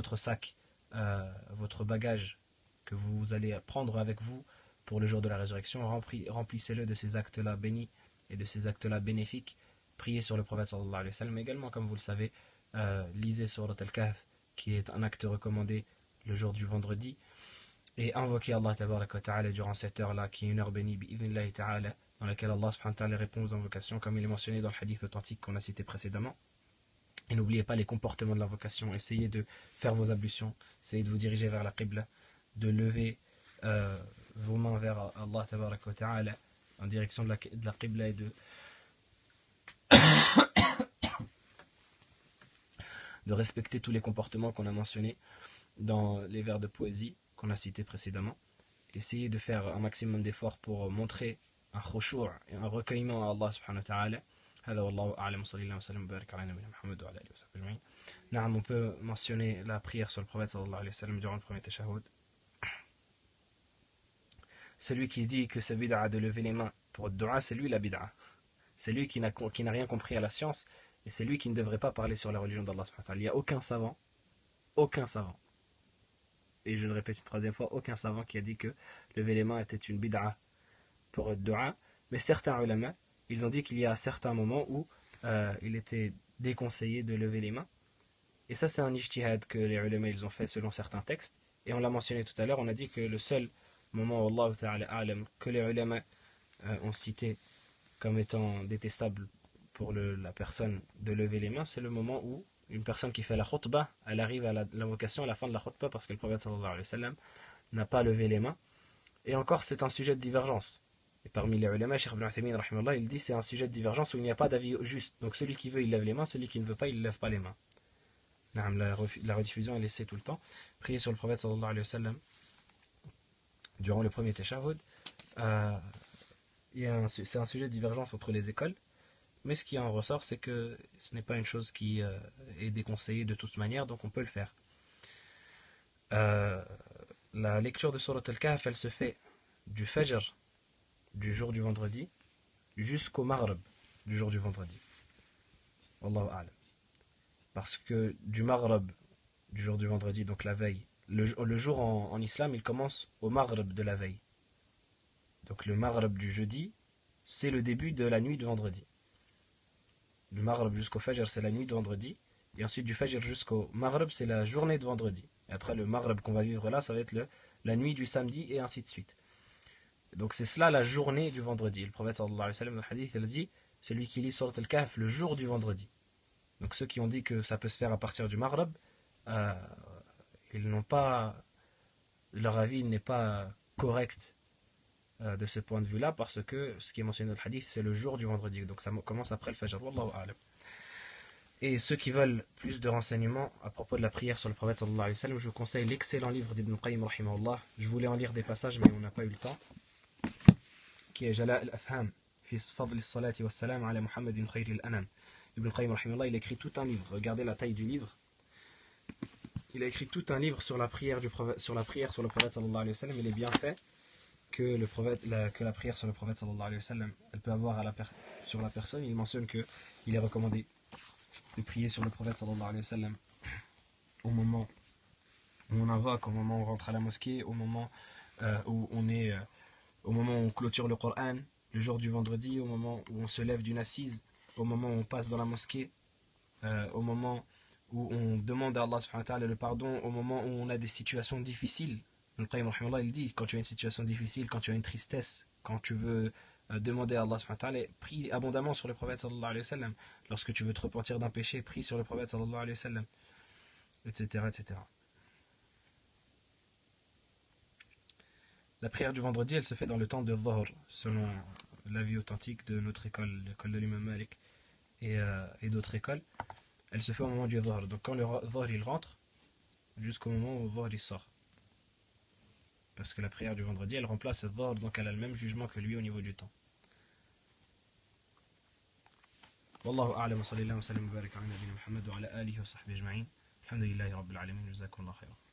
votre bagage que vous allez prendre avec vous pour le jour de la résurrection. Remplissez-le de ces actes là bénis et de ces actes là bénéfiques. Priez sur le prophète sallallahu alayhi wa sallam. Également, comme vous le savez, lisez Surat Al-Kahf, qui est un acte recommandé le jour du vendredi, et invoquez Allah tabaraka wa ta'ala durant cette heure-là, qui est une heure bénie, bi'idhnillahi ta'ala, dans laquelle Allah subhanahu wa ta'ala répond aux invocations, comme il est mentionné dans le hadith authentique qu'on a cité précédemment. Et n'oubliez pas les comportements de l'invocation. Essayez de faire vos ablutions, essayez de vous diriger vers la Qibla, de lever vos mains vers Allah tabaraka wa ta'ala en direction de la Qibla, et de respecter tous les comportements qu'on a mentionnés dans les vers de poésie qu'on a cités précédemment. Essayez de faire un maximum d'efforts pour montrer un khushu' et un recueillement à Allah subhanahu wa ta'ala. هذا والله أعلم صلى الله وسلم وبارك على نبينا محمد وعلى آله وصحبه أجمعين. نعم, on peut mentionner la prière sur le prophète sallallahu alayhi wa sallam durant le premier tashahhud. Celui qui dit que c'est bid'a de lever les mains pour le dua, c'est lui la bid'a. C'est lui qui n'a rien compris à la science, et c'est lui qui ne devrait pas parler sur la religion d'Allah subhanahu wa ta'ala. Il n'y a aucun savant, et je le répète une troisième fois, aucun savant qui a dit que lever les mains était une bid'a pour le dua. Mais certains ulama, ils ont dit qu'il y a certains moments où il était déconseillé de lever les mains. Et ça, c'est un ijtihad que les ulama ils ont fait selon certains textes. Et on l'a mentionné tout à l'heure, on a dit que le seul moment où Allah ta'ala a'lam que les ulama ont cité comme étant détestable pour la personne de lever les mains, c'est le moment où une personne qui fait la khutbah, elle arrive à l'invocation à la fin de la khutbah parce que le prophète sallallahu alayhi wa sallam n'a pas levé les mains. Et encore, c'est un sujet de divergence. Et parmi les ulama, Cheikh Ibn Uthaymin, rahimahullah, il dit c'est un sujet de divergence où il n'y a pas d'avis juste. Donc celui qui veut, il lève les mains, celui qui ne veut pas, il ne lève pas les mains. La rediffusion est laissée tout le temps. Prier sur le prophète sallallahu alayhi wa sallam durant le premier tashahhud. C'est un sujet de divergence entre les écoles. Mais ce qui en ressort, c'est que ce n'est pas une chose qui est déconseillée de toute manière, donc on peut le faire. La lecture de Surat Al-Kahf, elle se fait du Fajr du jour du vendredi jusqu'au Maghrib du jour du vendredi. Wallahu a'lam. Parce que du Maghrib du jour du vendredi, donc la veille, le jour en islam, il commence au Maghrib de la veille. Donc le Maghrib du jeudi, c'est le début de la nuit de vendredi. Du Maghrib jusqu'au Fajr, c'est la nuit de vendredi. Et ensuite du Fajr jusqu'au Maghrib, c'est la journée de vendredi. Et après le Maghrib qu'on va vivre là, ça va être la nuit du samedi, et ainsi de suite. Donc c'est cela la journée du vendredi. Le prophète sallallahu alayhi wa sallam dans le hadith, il a dit celui qui lit Surat Al-Kahf le jour du vendredi. Donc ceux qui ont dit que ça peut se faire à partir du Maghrib, ils n'ont pas, leur avis n'est pas correct de ce point de vue là, parce que ce qui est mentionné dans le hadith, c'est le jour du vendredi. Donc ça commence après le Fajr. Wallahu a'lam. Et ceux qui veulent plus de renseignements à propos de la prière sur le prophète sallallahu alayhi wa sallam, je vous conseille l'excellent livre d'Ibn Qayyim rahimahullah. Je voulais en lire des passages mais on n'a pas eu le temps, qui est Jala' al-Afham fi fadl as-salati was-salam ala Muhammadin khayril anam. Ibn Qayyim rahimahullah, il a écrit tout un livre. Regardez la taille du livre. Il a écrit tout un livre sur la prière sur le prophète sallallahu alayhi wa sallam. Il est bien fait que la prière sur le prophète sallallahu alayhi wa sallam, elle peut avoir sur la personne. Il mentionne que il est recommandé de prier sur le prophète sallallahu alayhi wa sallam au moment où on invoque, au moment où on rentre à la mosquée, au moment où on clôture le Coran, le jour du vendredi, au moment où on se lève d'une assise, au moment où on passe dans la mosquée, au moment où on demande à Allah subhanahu wa ta'ala le pardon, au moment où on a des situations difficiles. Le Qayyim rahimahullah, il dit, quand tu as une situation difficile, quand tu as une tristesse, quand tu veux demander à Allah subhanahu wa ta'ala, prie abondamment sur le prophète sallallahu alayhi wa sallam. Lorsque tu veux te repentir d'un péché, prie sur le prophète sallallahu alayhi wa sallam, etc., etc. La prière du vendredi, elle se fait dans le temps de Dhuhr, selon l'avis authentique de notre école, l'école de l'imam Malik et d'autres écoles, elle se fait au moment du Dhuhr. Donc quand le Dhuhr il rentre, jusqu'au moment où le Dhuhr il sort. Parce que la prière du vendredi, elle remplace le Dhuhr, donc elle a le même jugement que lui au niveau du temps. والله أعلم وصلى الله وسلم وبارك على نبينا محمد وعلى آله وصحبه أجمعين الحمد لله رب العالمين جزاكم الله خيرا